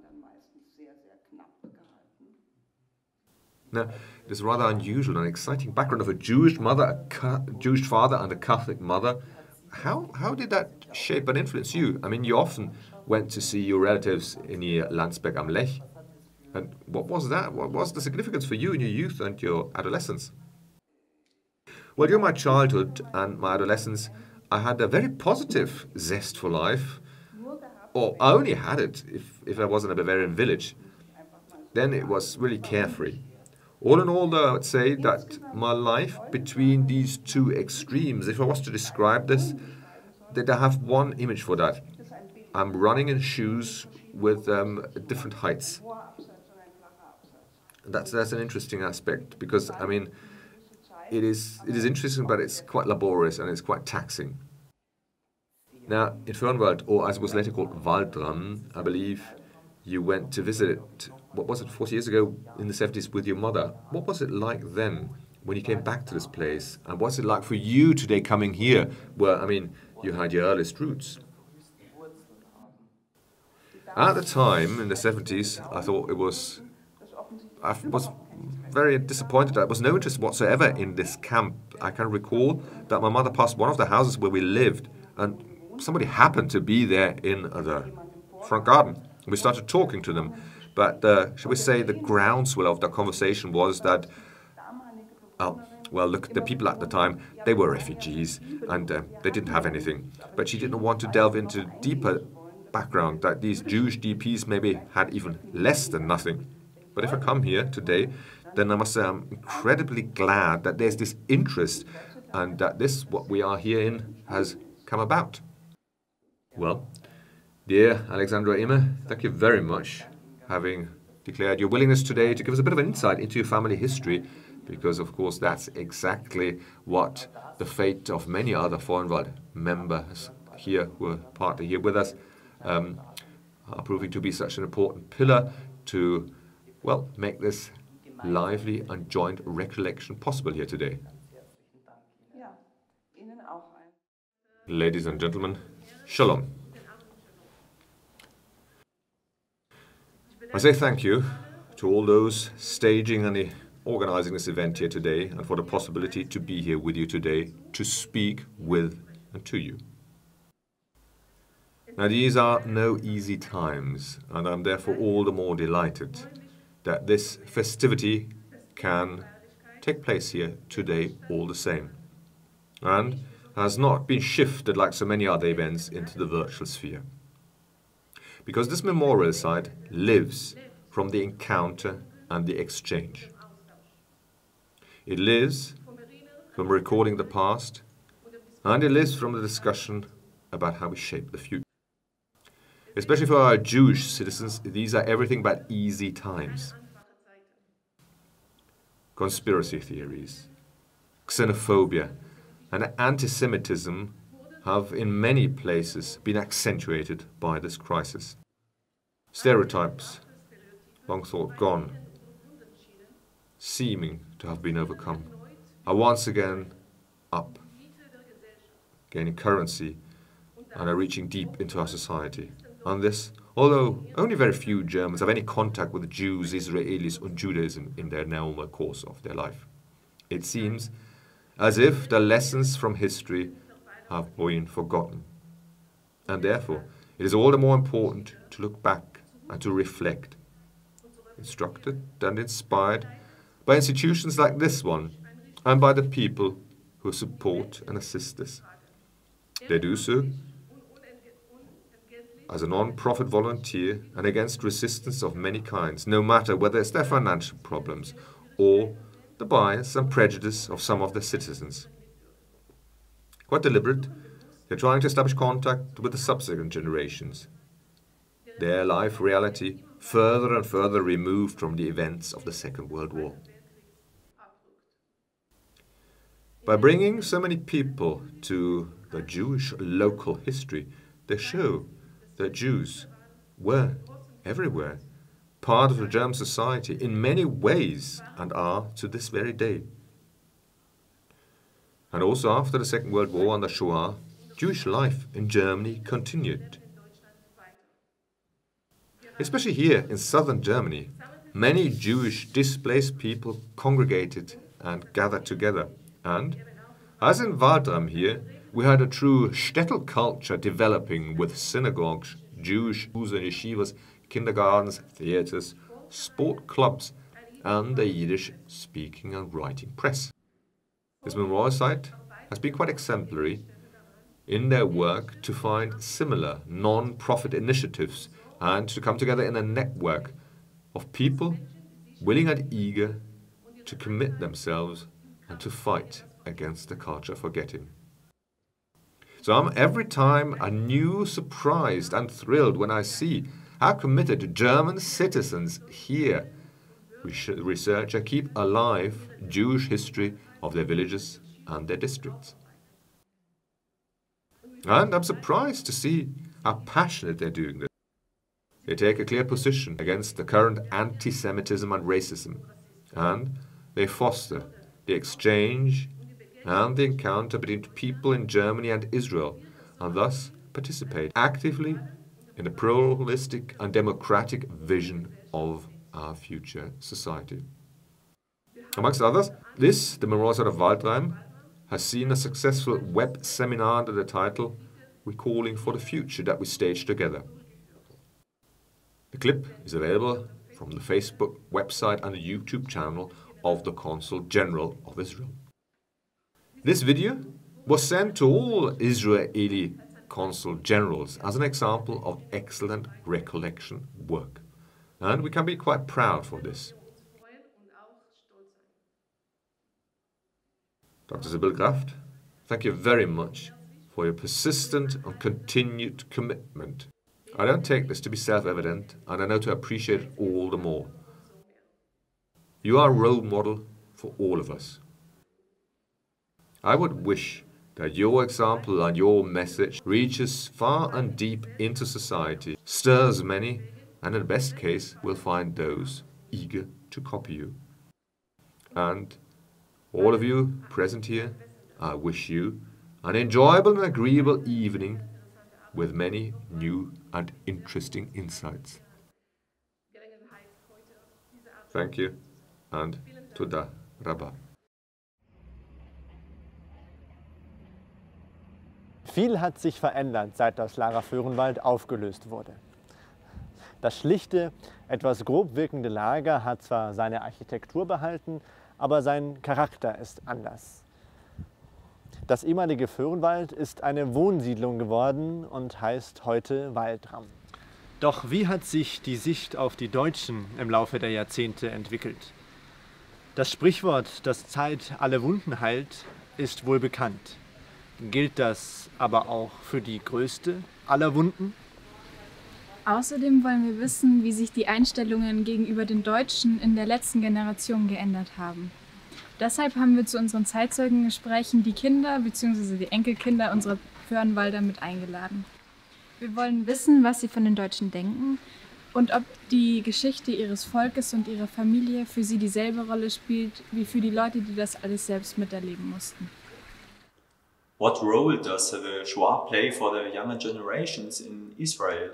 Now, it is rather unusual and exciting background of a Jewish mother, a Jewish father and a Catholic mother. How, how did that shape and influence you? I mean, you often went to see your relatives in near Landsberg am Lech. And what was that? What was the significance for you in your youth and your adolescence? Well, during my childhood and my adolescence, I had a very positive zest for life. Or I only had it if, if I was in a Bavarian village. Then it was really carefree. All in all, though, I would say that my life between these two extremes, if I was to describe this, that I have one image for that. I'm running in shoes with um, different heights. That's, that's an interesting aspect because, I mean, it is, it is interesting, but it's quite laborious and it's quite taxing. Now, in Föhrenwald, or as it was later called Waldram, I believe you went to visit it, what was it, forty years ago in the seventies with your mother. What was it like then when you came back to this place? And what's it like for you today coming here where, I mean, you had your earliest roots? At the time, in the seventies, I thought it was, I was very disappointed. There was no interest whatsoever in this camp. I can recall that my mother passed one of the houses where we lived and somebody happened to be there in the front garden. We started talking to them, but uh, shall we say the groundswell of the conversation was that, oh, well, look, the people at the time, they were refugees and uh, they didn't have anything. But she didn't want to delve into deeper background, that these Jewish D Ps maybe had even less than nothing. But if I come here today, then I must say I'm incredibly glad that there's this interest and that this, what we are here in, has come about. Well, dear Alexander-Ihme, thank you very much having declared your willingness today to give us a bit of an insight into your family history, because of course that's exactly what the fate of many other Föhrenwald members here who are partly here with us um, are proving to be such an important pillar to, well, make this lively and joint recollection possible here today. Ladies and gentlemen, Shalom. I say thank you to all those staging and organizing this event here today and for the possibility to be here with you today to speak with and to you. Now, these are no easy times, and I'm therefore all the more delighted that this festivity can take place here today all the same, and has not been shifted like so many other events into the virtual sphere. Because this memorial site lives from the encounter and the exchange. It lives from recording the past, and it lives from the discussion about how we shape the future. Especially for our Jewish citizens, these are everything but easy times. Conspiracy theories, xenophobia, and anti-Semitism have in many places been accentuated by this crisis. Stereotypes, long thought gone, seeming to have been overcome, are once again up, gaining currency, and are reaching deep into our society. And this, although only very few Germans have any contact with Jews, Israelis, and Judaism in their normal course of their life. It seems as if the lessons from history have been forgotten. And therefore, it is all the more important to look back and to reflect, instructed and inspired by institutions like this one and by the people who support and assist us. They do so as a non-profit volunteer and against resistance of many kinds, no matter whether it's their financial problems or the bias and prejudice of some of the citizens. Quite deliberate, they're trying to establish contact with the subsequent generations. Their life reality further and further removed from the events of the Second World War. By bringing so many people to the Jewish local history, they show that Jews were everywhere, part of the German society in many ways, and are to this very day. And also after the Second World War and the Shoah, Jewish life in Germany continued. Especially here in southern Germany, many Jewish displaced people congregated and gathered together. And, as in Waldheim here, we had a true shtetl culture developing with synagogues, Jewish schools and yeshivas, kindergartens, theatres, sport clubs, and a Yiddish-speaking and writing press. This memorial site has been quite exemplary in their work to find similar non-profit initiatives and to come together in a network of people willing and eager to commit themselves and to fight against the culture of forgetting. So I'm every time anew surprised and thrilled when I see how committed German citizens here research and keep alive Jewish history of their villages and their districts. And I'm surprised to see how passionate they're doing this. They take a clear position against the current anti-Semitism and racism, and they foster the exchange and the encounter between people in Germany and Israel, and thus participate actively in a pluralistic and democratic vision of our future society. Amongst others, this, the Memorial Site of Waldheim, has seen a successful web seminar under the title Recalling for the Future that we staged together. The clip is available from the Facebook website and the YouTube channel of the Consul General of Israel. This video was sent to all Israeli Consul Generals as an example of excellent recollection work, and we can be quite proud for this. Doctor Sybille Krafft, thank you very much for your persistent and continued commitment. I don't take this to be self-evident, and I know to appreciate it all the more. You are a role model for all of us. I would wish that your example and your message reaches far and deep into society, stirs many, and in the best case will find those eager to copy you. And all of you present here, I wish you an enjoyable and agreeable evening with many new and interesting insights. Thank you, and Toda Rabba. Viel hat sich verändert, seit das Lager Föhrenwald aufgelöst wurde. Das schlichte, etwas grob wirkende Lager hat zwar seine Architektur behalten, aber sein Charakter ist anders. Das ehemalige Föhrenwald ist eine Wohnsiedlung geworden und heißt heute Waldram. Doch wie hat sich die Sicht auf die Deutschen im Laufe der Jahrzehnte entwickelt? Das Sprichwort, dass Zeit alle Wunden heilt, ist wohl bekannt. Gilt das aber auch für die größte aller Wunden? Außerdem wollen wir wissen, wie sich die Einstellungen gegenüber den Deutschen in der letzten Generation geändert haben. Deshalb haben wir zu unseren Zeitzeugengesprächen die Kinder bzw. die Enkelkinder unserer Föhrenwalder mit eingeladen. Wir wollen wissen, was sie von den Deutschen denken und ob die Geschichte ihres Volkes und ihrer Familie für sie dieselbe Rolle spielt wie für die Leute, die das alles selbst miterleben mussten. What role does the Shoah play for the younger generations in Israel?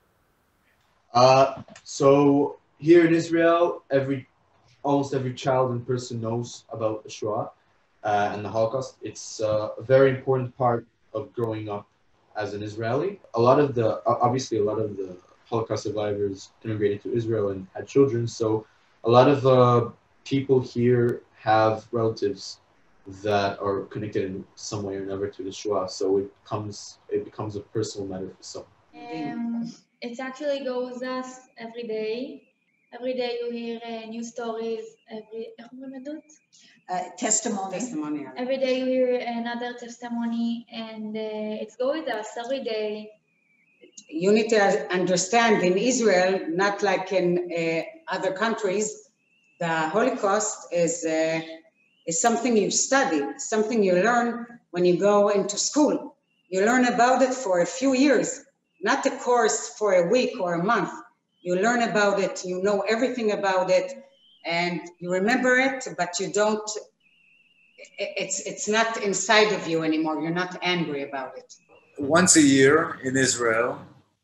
Uh, so here in Israel, every almost every child and person knows about the Shoah uh, and the Holocaust. It's uh, a very important part of growing up as an Israeli. A lot of the, obviously a lot of the Holocaust survivors immigrated to Israel and had children. So a lot of the people here have relatives that are connected in some way or another to the Shoah. So it comes, it becomes a personal matter for some. Um, it actually goes us every day. Every day you hear uh, new stories. Every uh, testimony. testimony. Every day you hear another testimony, and uh, it goes with us every day. You need to understand in Israel, not like in uh, other countries, the Holocaust is uh, It's something you study, something you learn when you go into school. You learn about it for a few years, not a course for a week or a month. You learn about it, you know everything about it, and you remember it, but you don't, it's, it's not inside of you anymore. You're not angry about it. Once a year in Israel,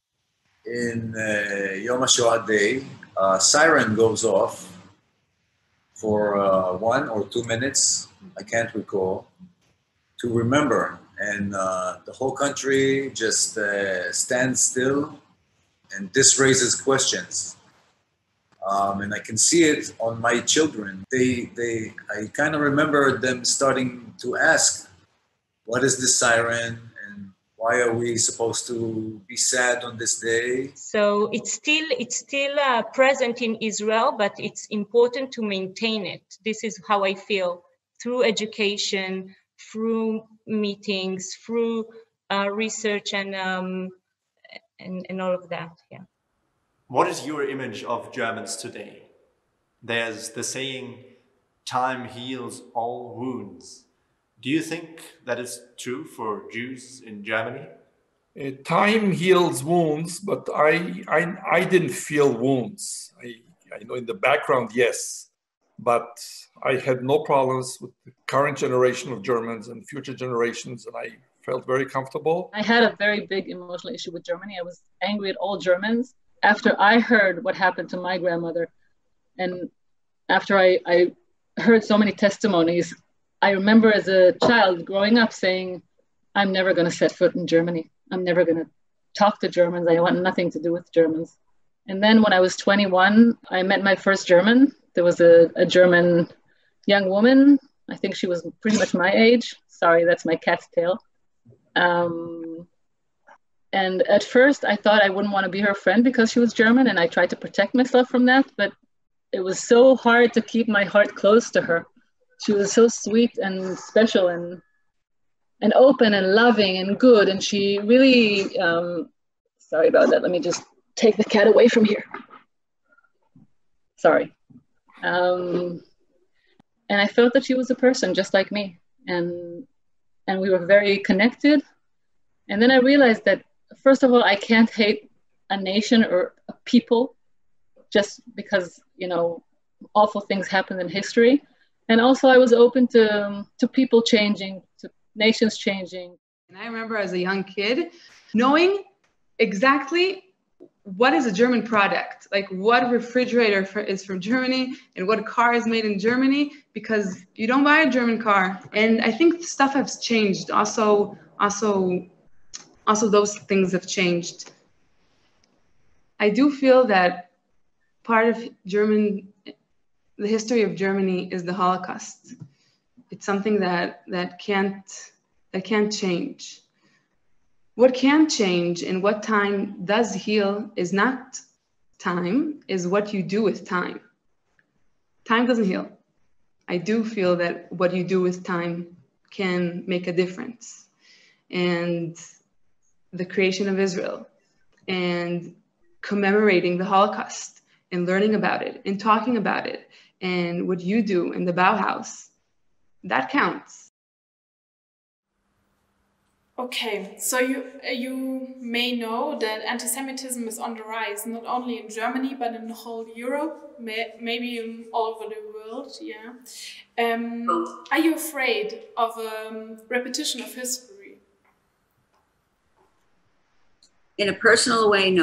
in uh, Yom HaShoah Day, a siren goes off for uh, one or two minutes, I can't recall, to remember. And uh, the whole country just uh, stands still, and this raises questions. Um, and I can see it on my children. They, they, I kind of remember them starting to ask, what is this siren? And why are we supposed to be sad on this day? So it's still, it's still uh, present in Israel, but it's important to maintain it. This is how I feel, through education, through meetings, through uh, research and, um, and, and all of that, yeah. What is your image of Germans today? There's the saying, time heals all wounds. Do you think that is true for Jews in Germany? Uh, time heals wounds, but I, I, I didn't feel wounds. I, I know in the background, yes, but I had no problems with the current generation of Germans and future generations, and I felt very comfortable. I had a very big emotional issue with Germany. I was angry at all Germans. After I heard what happened to my grandmother, and after I, I heard so many testimonies, I remember as a child growing up saying, I'm never going to set foot in Germany. I'm never going to talk to Germans. I want nothing to do with Germans. And then when I was twenty-one, I met my first German. There was a, a German young woman. I think she was pretty much my age. Sorry, that's my cat's tail. Um, And at first I thought I wouldn't want to be her friend because she was German, and I tried to protect myself from that, but it was so hard to keep my heart close to her. She was so sweet and special and and open and loving and good, and she really, um, sorry about that, let me just take the cat away from here. Sorry. Um, and I felt that she was a person just like me, and and we were very connected. And then I realized that first of all, I can't hate a nation or a people just because, you know, awful things happened in history. And also I was open to, um, to people changing, to nations changing. And I remember as a young kid knowing exactly what is a German product, like what refrigerator for, is from Germany and what car is made in Germany, because you don't buy a German car. And I think stuff has changed. Also, also, Also, those things have changed. I do feel that part of German, the history of Germany is the Holocaust. It's something that, that, can't, that can't change. What can change and what time does heal is not time, is what you do with time. Time doesn't heal. I do feel that what you do with time can make a difference. And the creation of Israel and commemorating the Holocaust and learning about it and talking about it and what you do in the Bauhaus, that counts. Okay, so you, you may know that anti-Semitism is on the rise, not only in Germany, but in the whole Europe, may, maybe all over the world, yeah. Um, are you afraid of a repetition of history? In a personal way, no.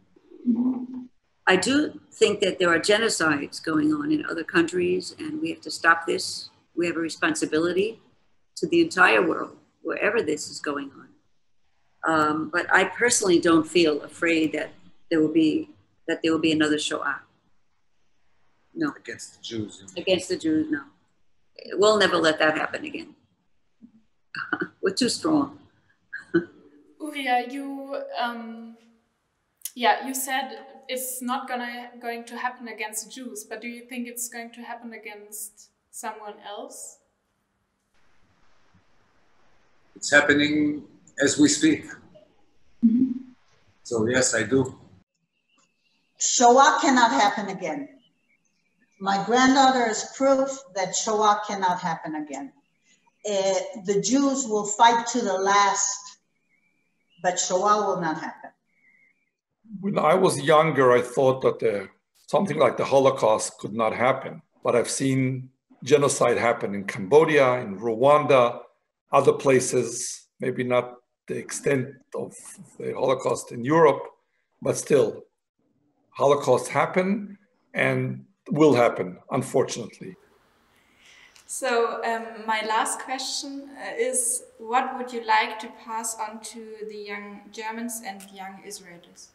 I do think that there are genocides going on in other countries, and we have to stop this. We have a responsibility to the entire world, wherever this is going on. Um, but I personally don't feel afraid that there will be that there will be another Shoah. No. Against the Jews. Against the Jews, no. We'll never let that happen again. We're too strong. Uriah, you, um, yeah, you said it's not gonna going to happen against Jews, but do you think it's going to happen against someone else? It's happening as we speak. Mm-hmm. So yes, I do. Shoah cannot happen again. My granddaughter is proof that Shoah cannot happen again. Uh, the Jews will fight to the last, but Shoah will not happen. When I was younger, I thought that the, something like the Holocaust could not happen, but I've seen genocide happen in Cambodia, in Rwanda, other places, maybe not the extent of the Holocaust in Europe, but still, Holocaust happen and will happen, unfortunately. So um, my last question uh, is, what would you like to pass on to the young Germans and young Israelis?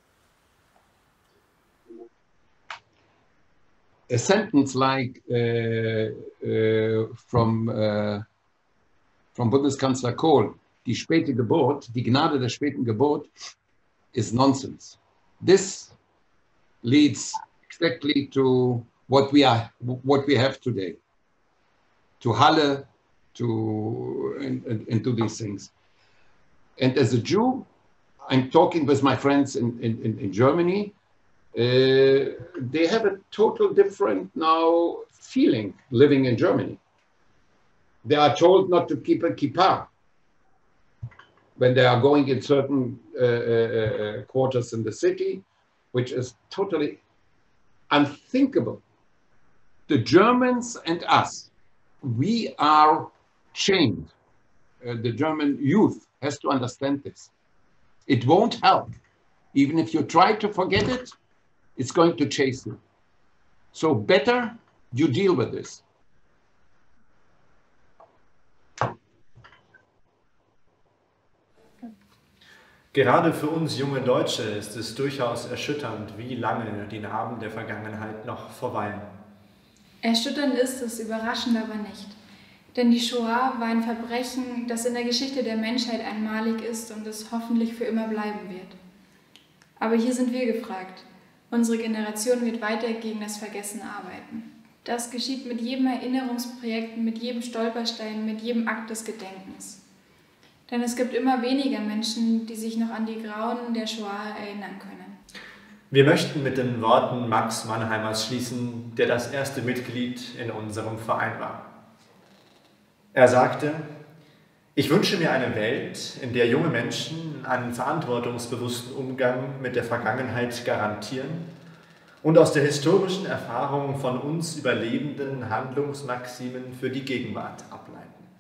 A sentence like uh, uh, from, uh, from Bundeskanzler Kohl, die späte Geburt, die Gnade der späten Geburt, is nonsense. This leads exactly to what we are, what we have today, to Halle, to and, and, and to these things. And as a Jew, I'm talking with my friends in, in, in Germany. Uh, they have a total different now feeling living in Germany. They are told not to keep a kippah when they are going in certain uh, uh, quarters in the city, which is totally unthinkable. The Germans and us, we are chained. Uh, the German youth has to understand this. It won't help. Even if you try to forget it, it's going to chase you. So better you deal with this. Gerade für uns junge Deutsche ist es durchaus erschütternd, wie lange die Narben der Vergangenheit noch verweilen. Erschütternd ist es, überraschend aber nicht. Denn die Shoah war ein Verbrechen, das in der Geschichte der Menschheit einmalig ist und es hoffentlich für immer bleiben wird. Aber hier sind wir gefragt. Unsere Generation wird weiter gegen das Vergessen arbeiten. Das geschieht mit jedem Erinnerungsprojekt, mit jedem Stolperstein, mit jedem Akt des Gedenkens. Denn es gibt immer weniger Menschen, die sich noch an die Grauen der Shoah erinnern können. Wir möchten mit den Worten Max Mannheimers schließen, der das erste Mitglied in unserem Verein war. Er sagte: Ich wünsche mir eine Welt, in der junge Menschen einen verantwortungsbewussten Umgang mit der Vergangenheit garantieren und aus der historischen Erfahrung von uns Überlebenden Handlungsmaximen für die Gegenwart ableiten.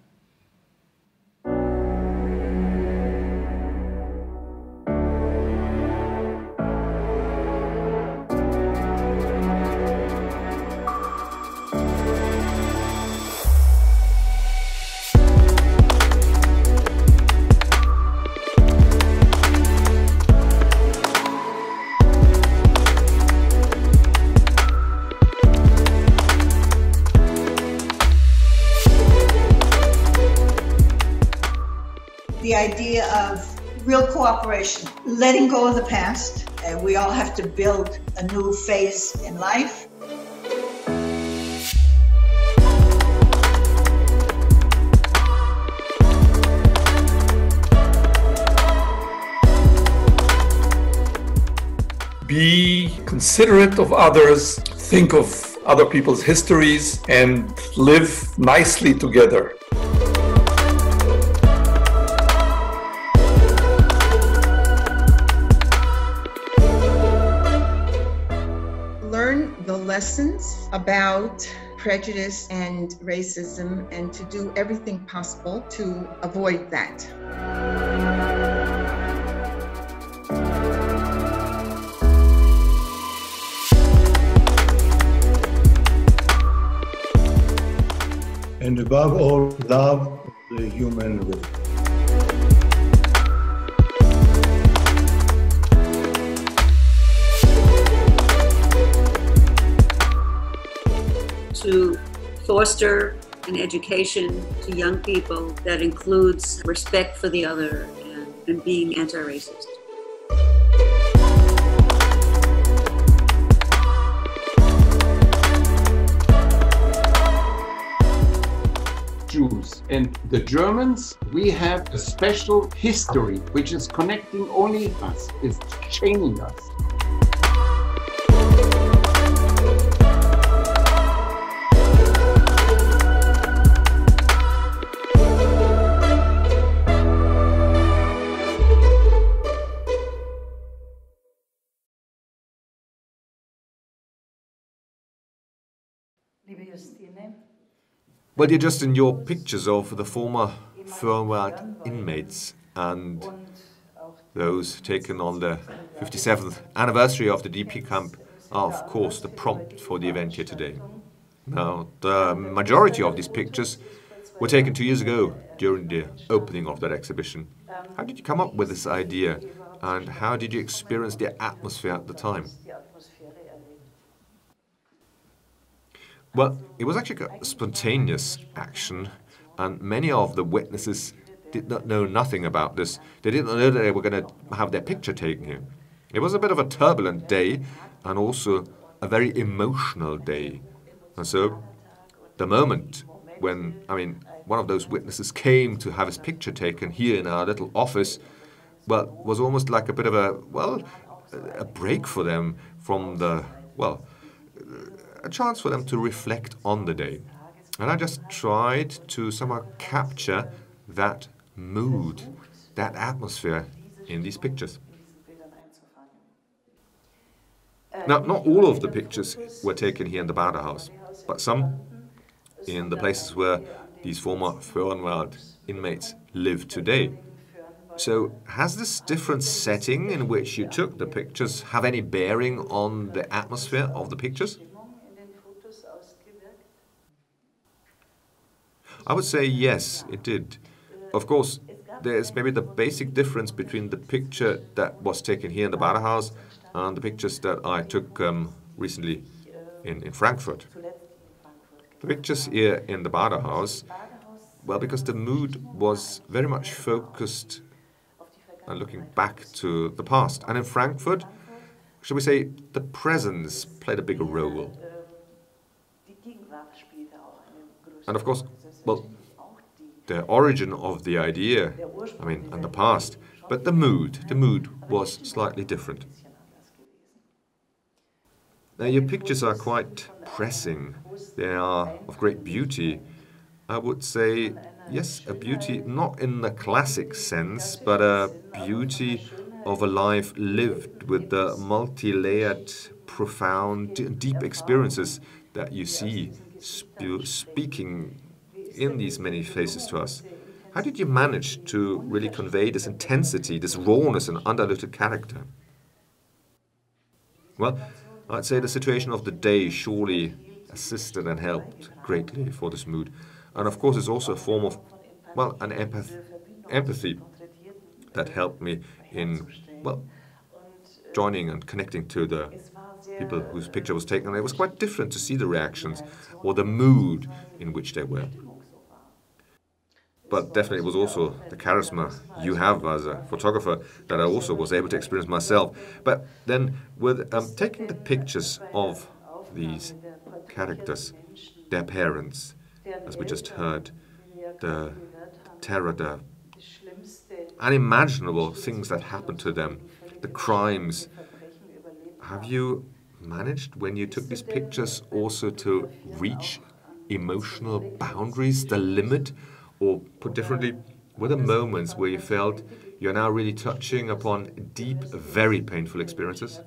The idea of real cooperation, letting go of the past, and we all have to build a new phase in life. Be considerate of others, think of other people's histories, and live nicely together. Learn the lessons about prejudice and racism and to do everything possible to avoid that. And above all, love the human race. To foster an education to young people that includes respect for the other and, and being anti-racist. Jews and the Germans, we have a special history which is connecting only us, is chaining us. Well, dear Justin, your pictures of the former Föhrenwald inmates and those taken on the fifty-seventh anniversary of the D P camp are, of course, the prompt for the event here today. Now, the majority of these pictures were taken two years ago during the opening of that exhibition. How did you come up with this idea, and how did you experience the atmosphere at the time? Well, it was actually a spontaneous action, and many of the witnesses did not know nothing about this. They didn't know that they were going to have their picture taken here. It was a bit of a turbulent day, and also a very emotional day. And so, the moment when, I mean, one of those witnesses came to have his picture taken here in our little office, well, was almost like a bit of a, well, a break for them from the, well, a chance for them to reflect on the day. And I just tried to somehow capture that mood, that atmosphere in these pictures. Now, not all of the pictures were taken here in the Badehaus, but some in the places where these former Föhrenwald inmates live today. So, has this different setting in which you took the pictures have any bearing on the atmosphere of the pictures? I would say yes, it did. Of course, there's maybe the basic difference between the picture that was taken here in the Badehaus and the pictures that I took um, recently in, in Frankfurt. The pictures here in the Badehaus, well, because the mood was very much focused and looking back to the past. And in Frankfurt, shall we say, the presence played a bigger role. And of course, well, the origin of the idea, I mean, and the past, but the mood, the mood was slightly different. Now, your pictures are quite pressing. They are of great beauty. I would say, yes, a beauty not in the classic sense, but a beauty of a life lived with the multi-layered, profound, deep experiences that you see sp- speaking in these many faces to us. How did you manage to really convey this intensity, this rawness and undiluted character? Well, I'd say the situation of the day surely assisted and helped greatly for this mood. And of course, it's also a form of, well, an empath empathy that helped me in, well, joining and connecting to the people whose picture was taken. And it was quite different to see the reactions or the mood in which they were. But definitely it was also the charisma you have as a photographer that I also was able to experience myself. But then with um, taking the pictures of these characters, their parents, as we just heard, the terror, the unimaginable things that happened to them, the crimes. Have you managed, when you took these pictures, also to reach emotional boundaries, the limit? Or put differently, were there moments where you felt you're now really touching upon deep, very painful experiences?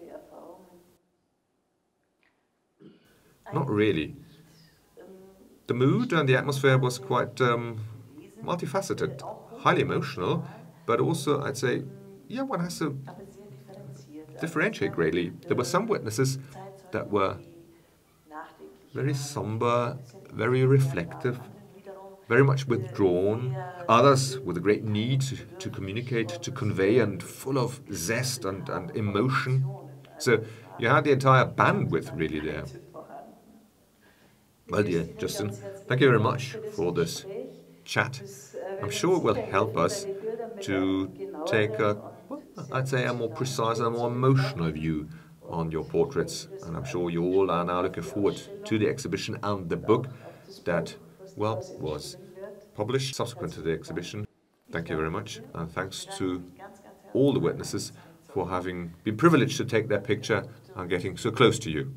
Not really. The mood and the atmosphere was quite um, multifaceted, highly emotional, but also, I'd say, yeah, one has to differentiate greatly. There were some witnesses that were very somber, very reflective, very much withdrawn, others with a great need to, to communicate, to convey, and full of zest and, and emotion. So you had the entire bandwidth really there. Well, dear Justin, thank you very much for this chat. I'm sure it will help us to take a, well, I'd say a more precise and a more emotional view on your portraits. And I'm sure you all are now looking forward to the exhibition and the book that, well, was published subsequent to the exhibition. Thank you very much, and thanks to all the witnesses for having been privileged to take their picture and getting so close to you.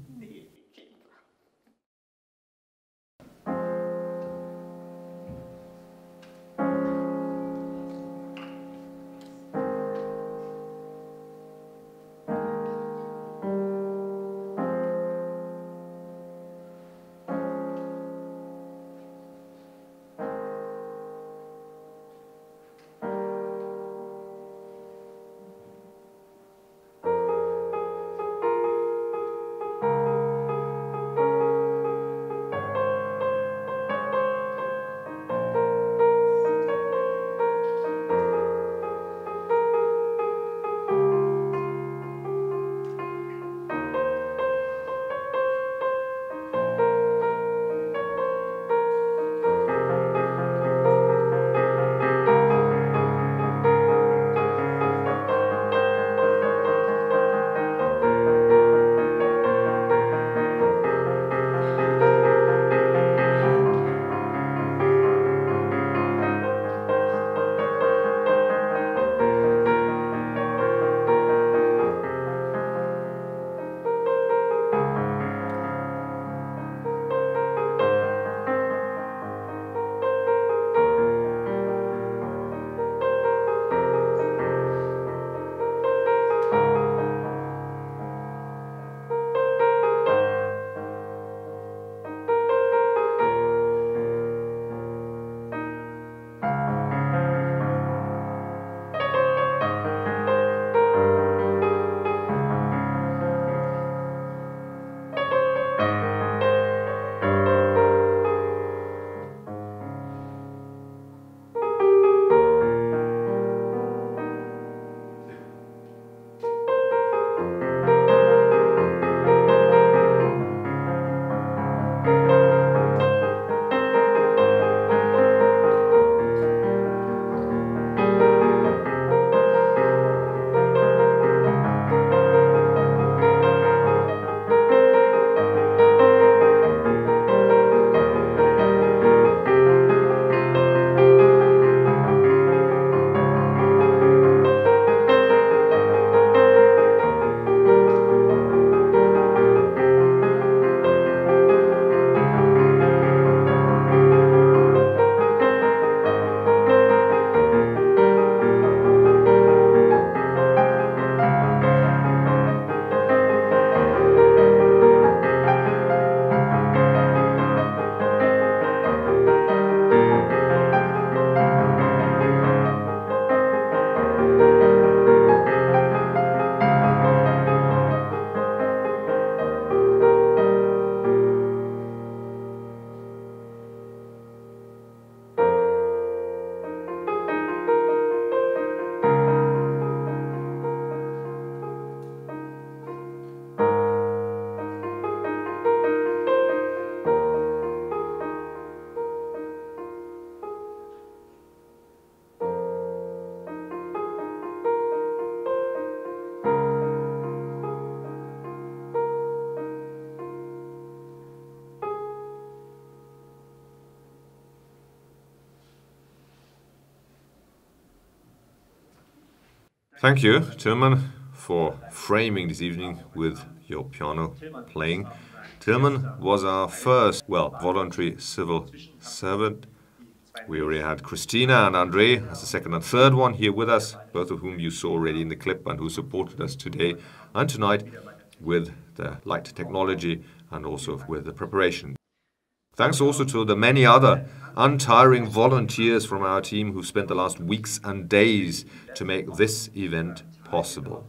Thank you, Tilman, for framing this evening with your piano playing. Tilman was our first, well, voluntary civil servant. We already had Christina and André as the second and third one here with us, both of whom you saw already in the clip and who supported us today and tonight with the light technology and also with the preparation. Thanks also to the many other untiring volunteers from our team who spent the last weeks and days to make this event possible.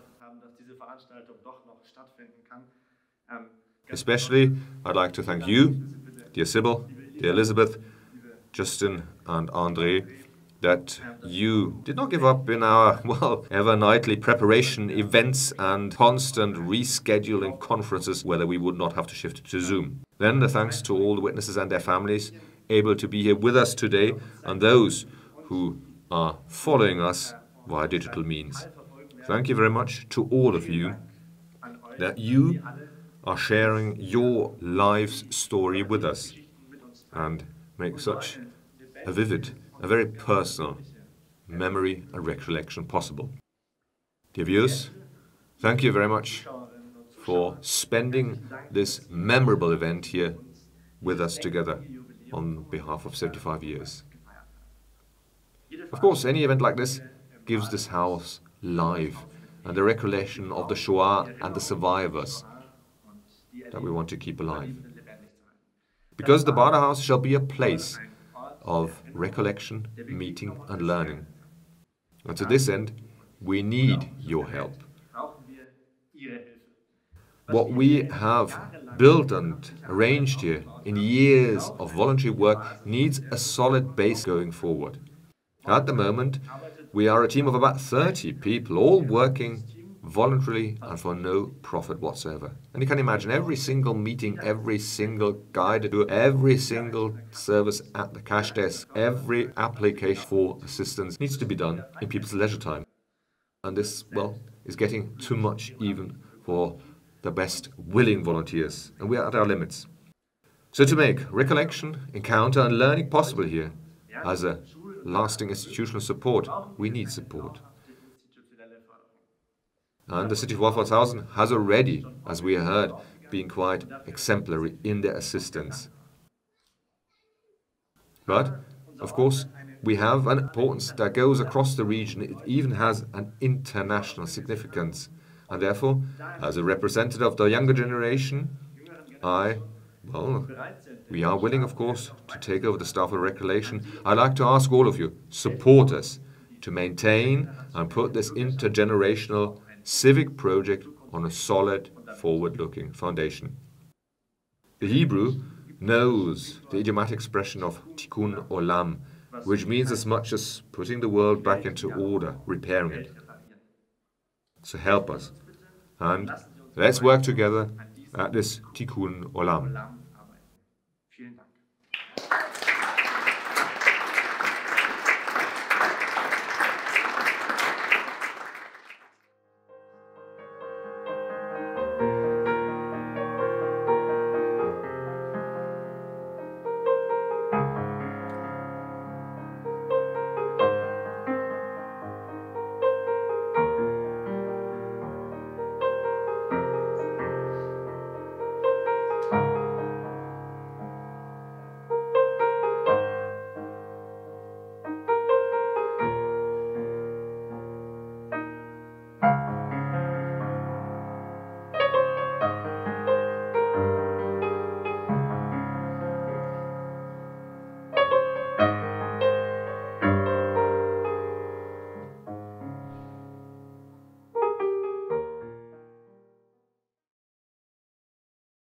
Especially, I'd like to thank you, dear Sybille, dear Elizabeth, Justin and André, that you did not give up in our, well, ever nightly preparation events and constant rescheduling conferences, whether we would not have to shift to Zoom. Then the thanks to all the witnesses and their families able to be here with us today, and those who are following us via digital means. Thank you very much to all of you that you are sharing your life's story with us and make such a vivid, a very personal memory and recollection possible. Dear viewers, thank you very much for spending this memorable event here with us together on behalf of seventy-five years. Of course, any event like this gives this house life and the recollection of the Shoah and the survivors that we want to keep alive. Because the BADEHAUS shall be a place of recollection, meeting and learning. And to this end, we need your help. What we have built and arranged here in years of voluntary work needs a solid base going forward. At the moment, we are a team of about thirty people, all working voluntarily and for no profit whatsoever. And you can imagine every single meeting, every single guided tour, every single service at the cash desk, every application for assistance needs to be done in people's leisure time. And this, well, is getting too much even for the best willing volunteers, and we are at our limits. So to make recollection, encounter and learning possible here as a lasting institutional support, we need support. And the city of Wolfratshausen has already, as we heard, been quite exemplary in their assistance. But, of course, we have an importance that goes across the region. It even has an international significance. And therefore, as a representative of the younger generation, I, well, we are willing, of course, to take over the staff of recollection. I'd like to ask all of you, support us to maintain and put this intergenerational civic project on a solid, forward-looking foundation. The Hebrew knows the idiomatic expression of tikkun olam, which means as much as putting the world back into order, repairing it. So help us, and let's work together at this tikkun olam.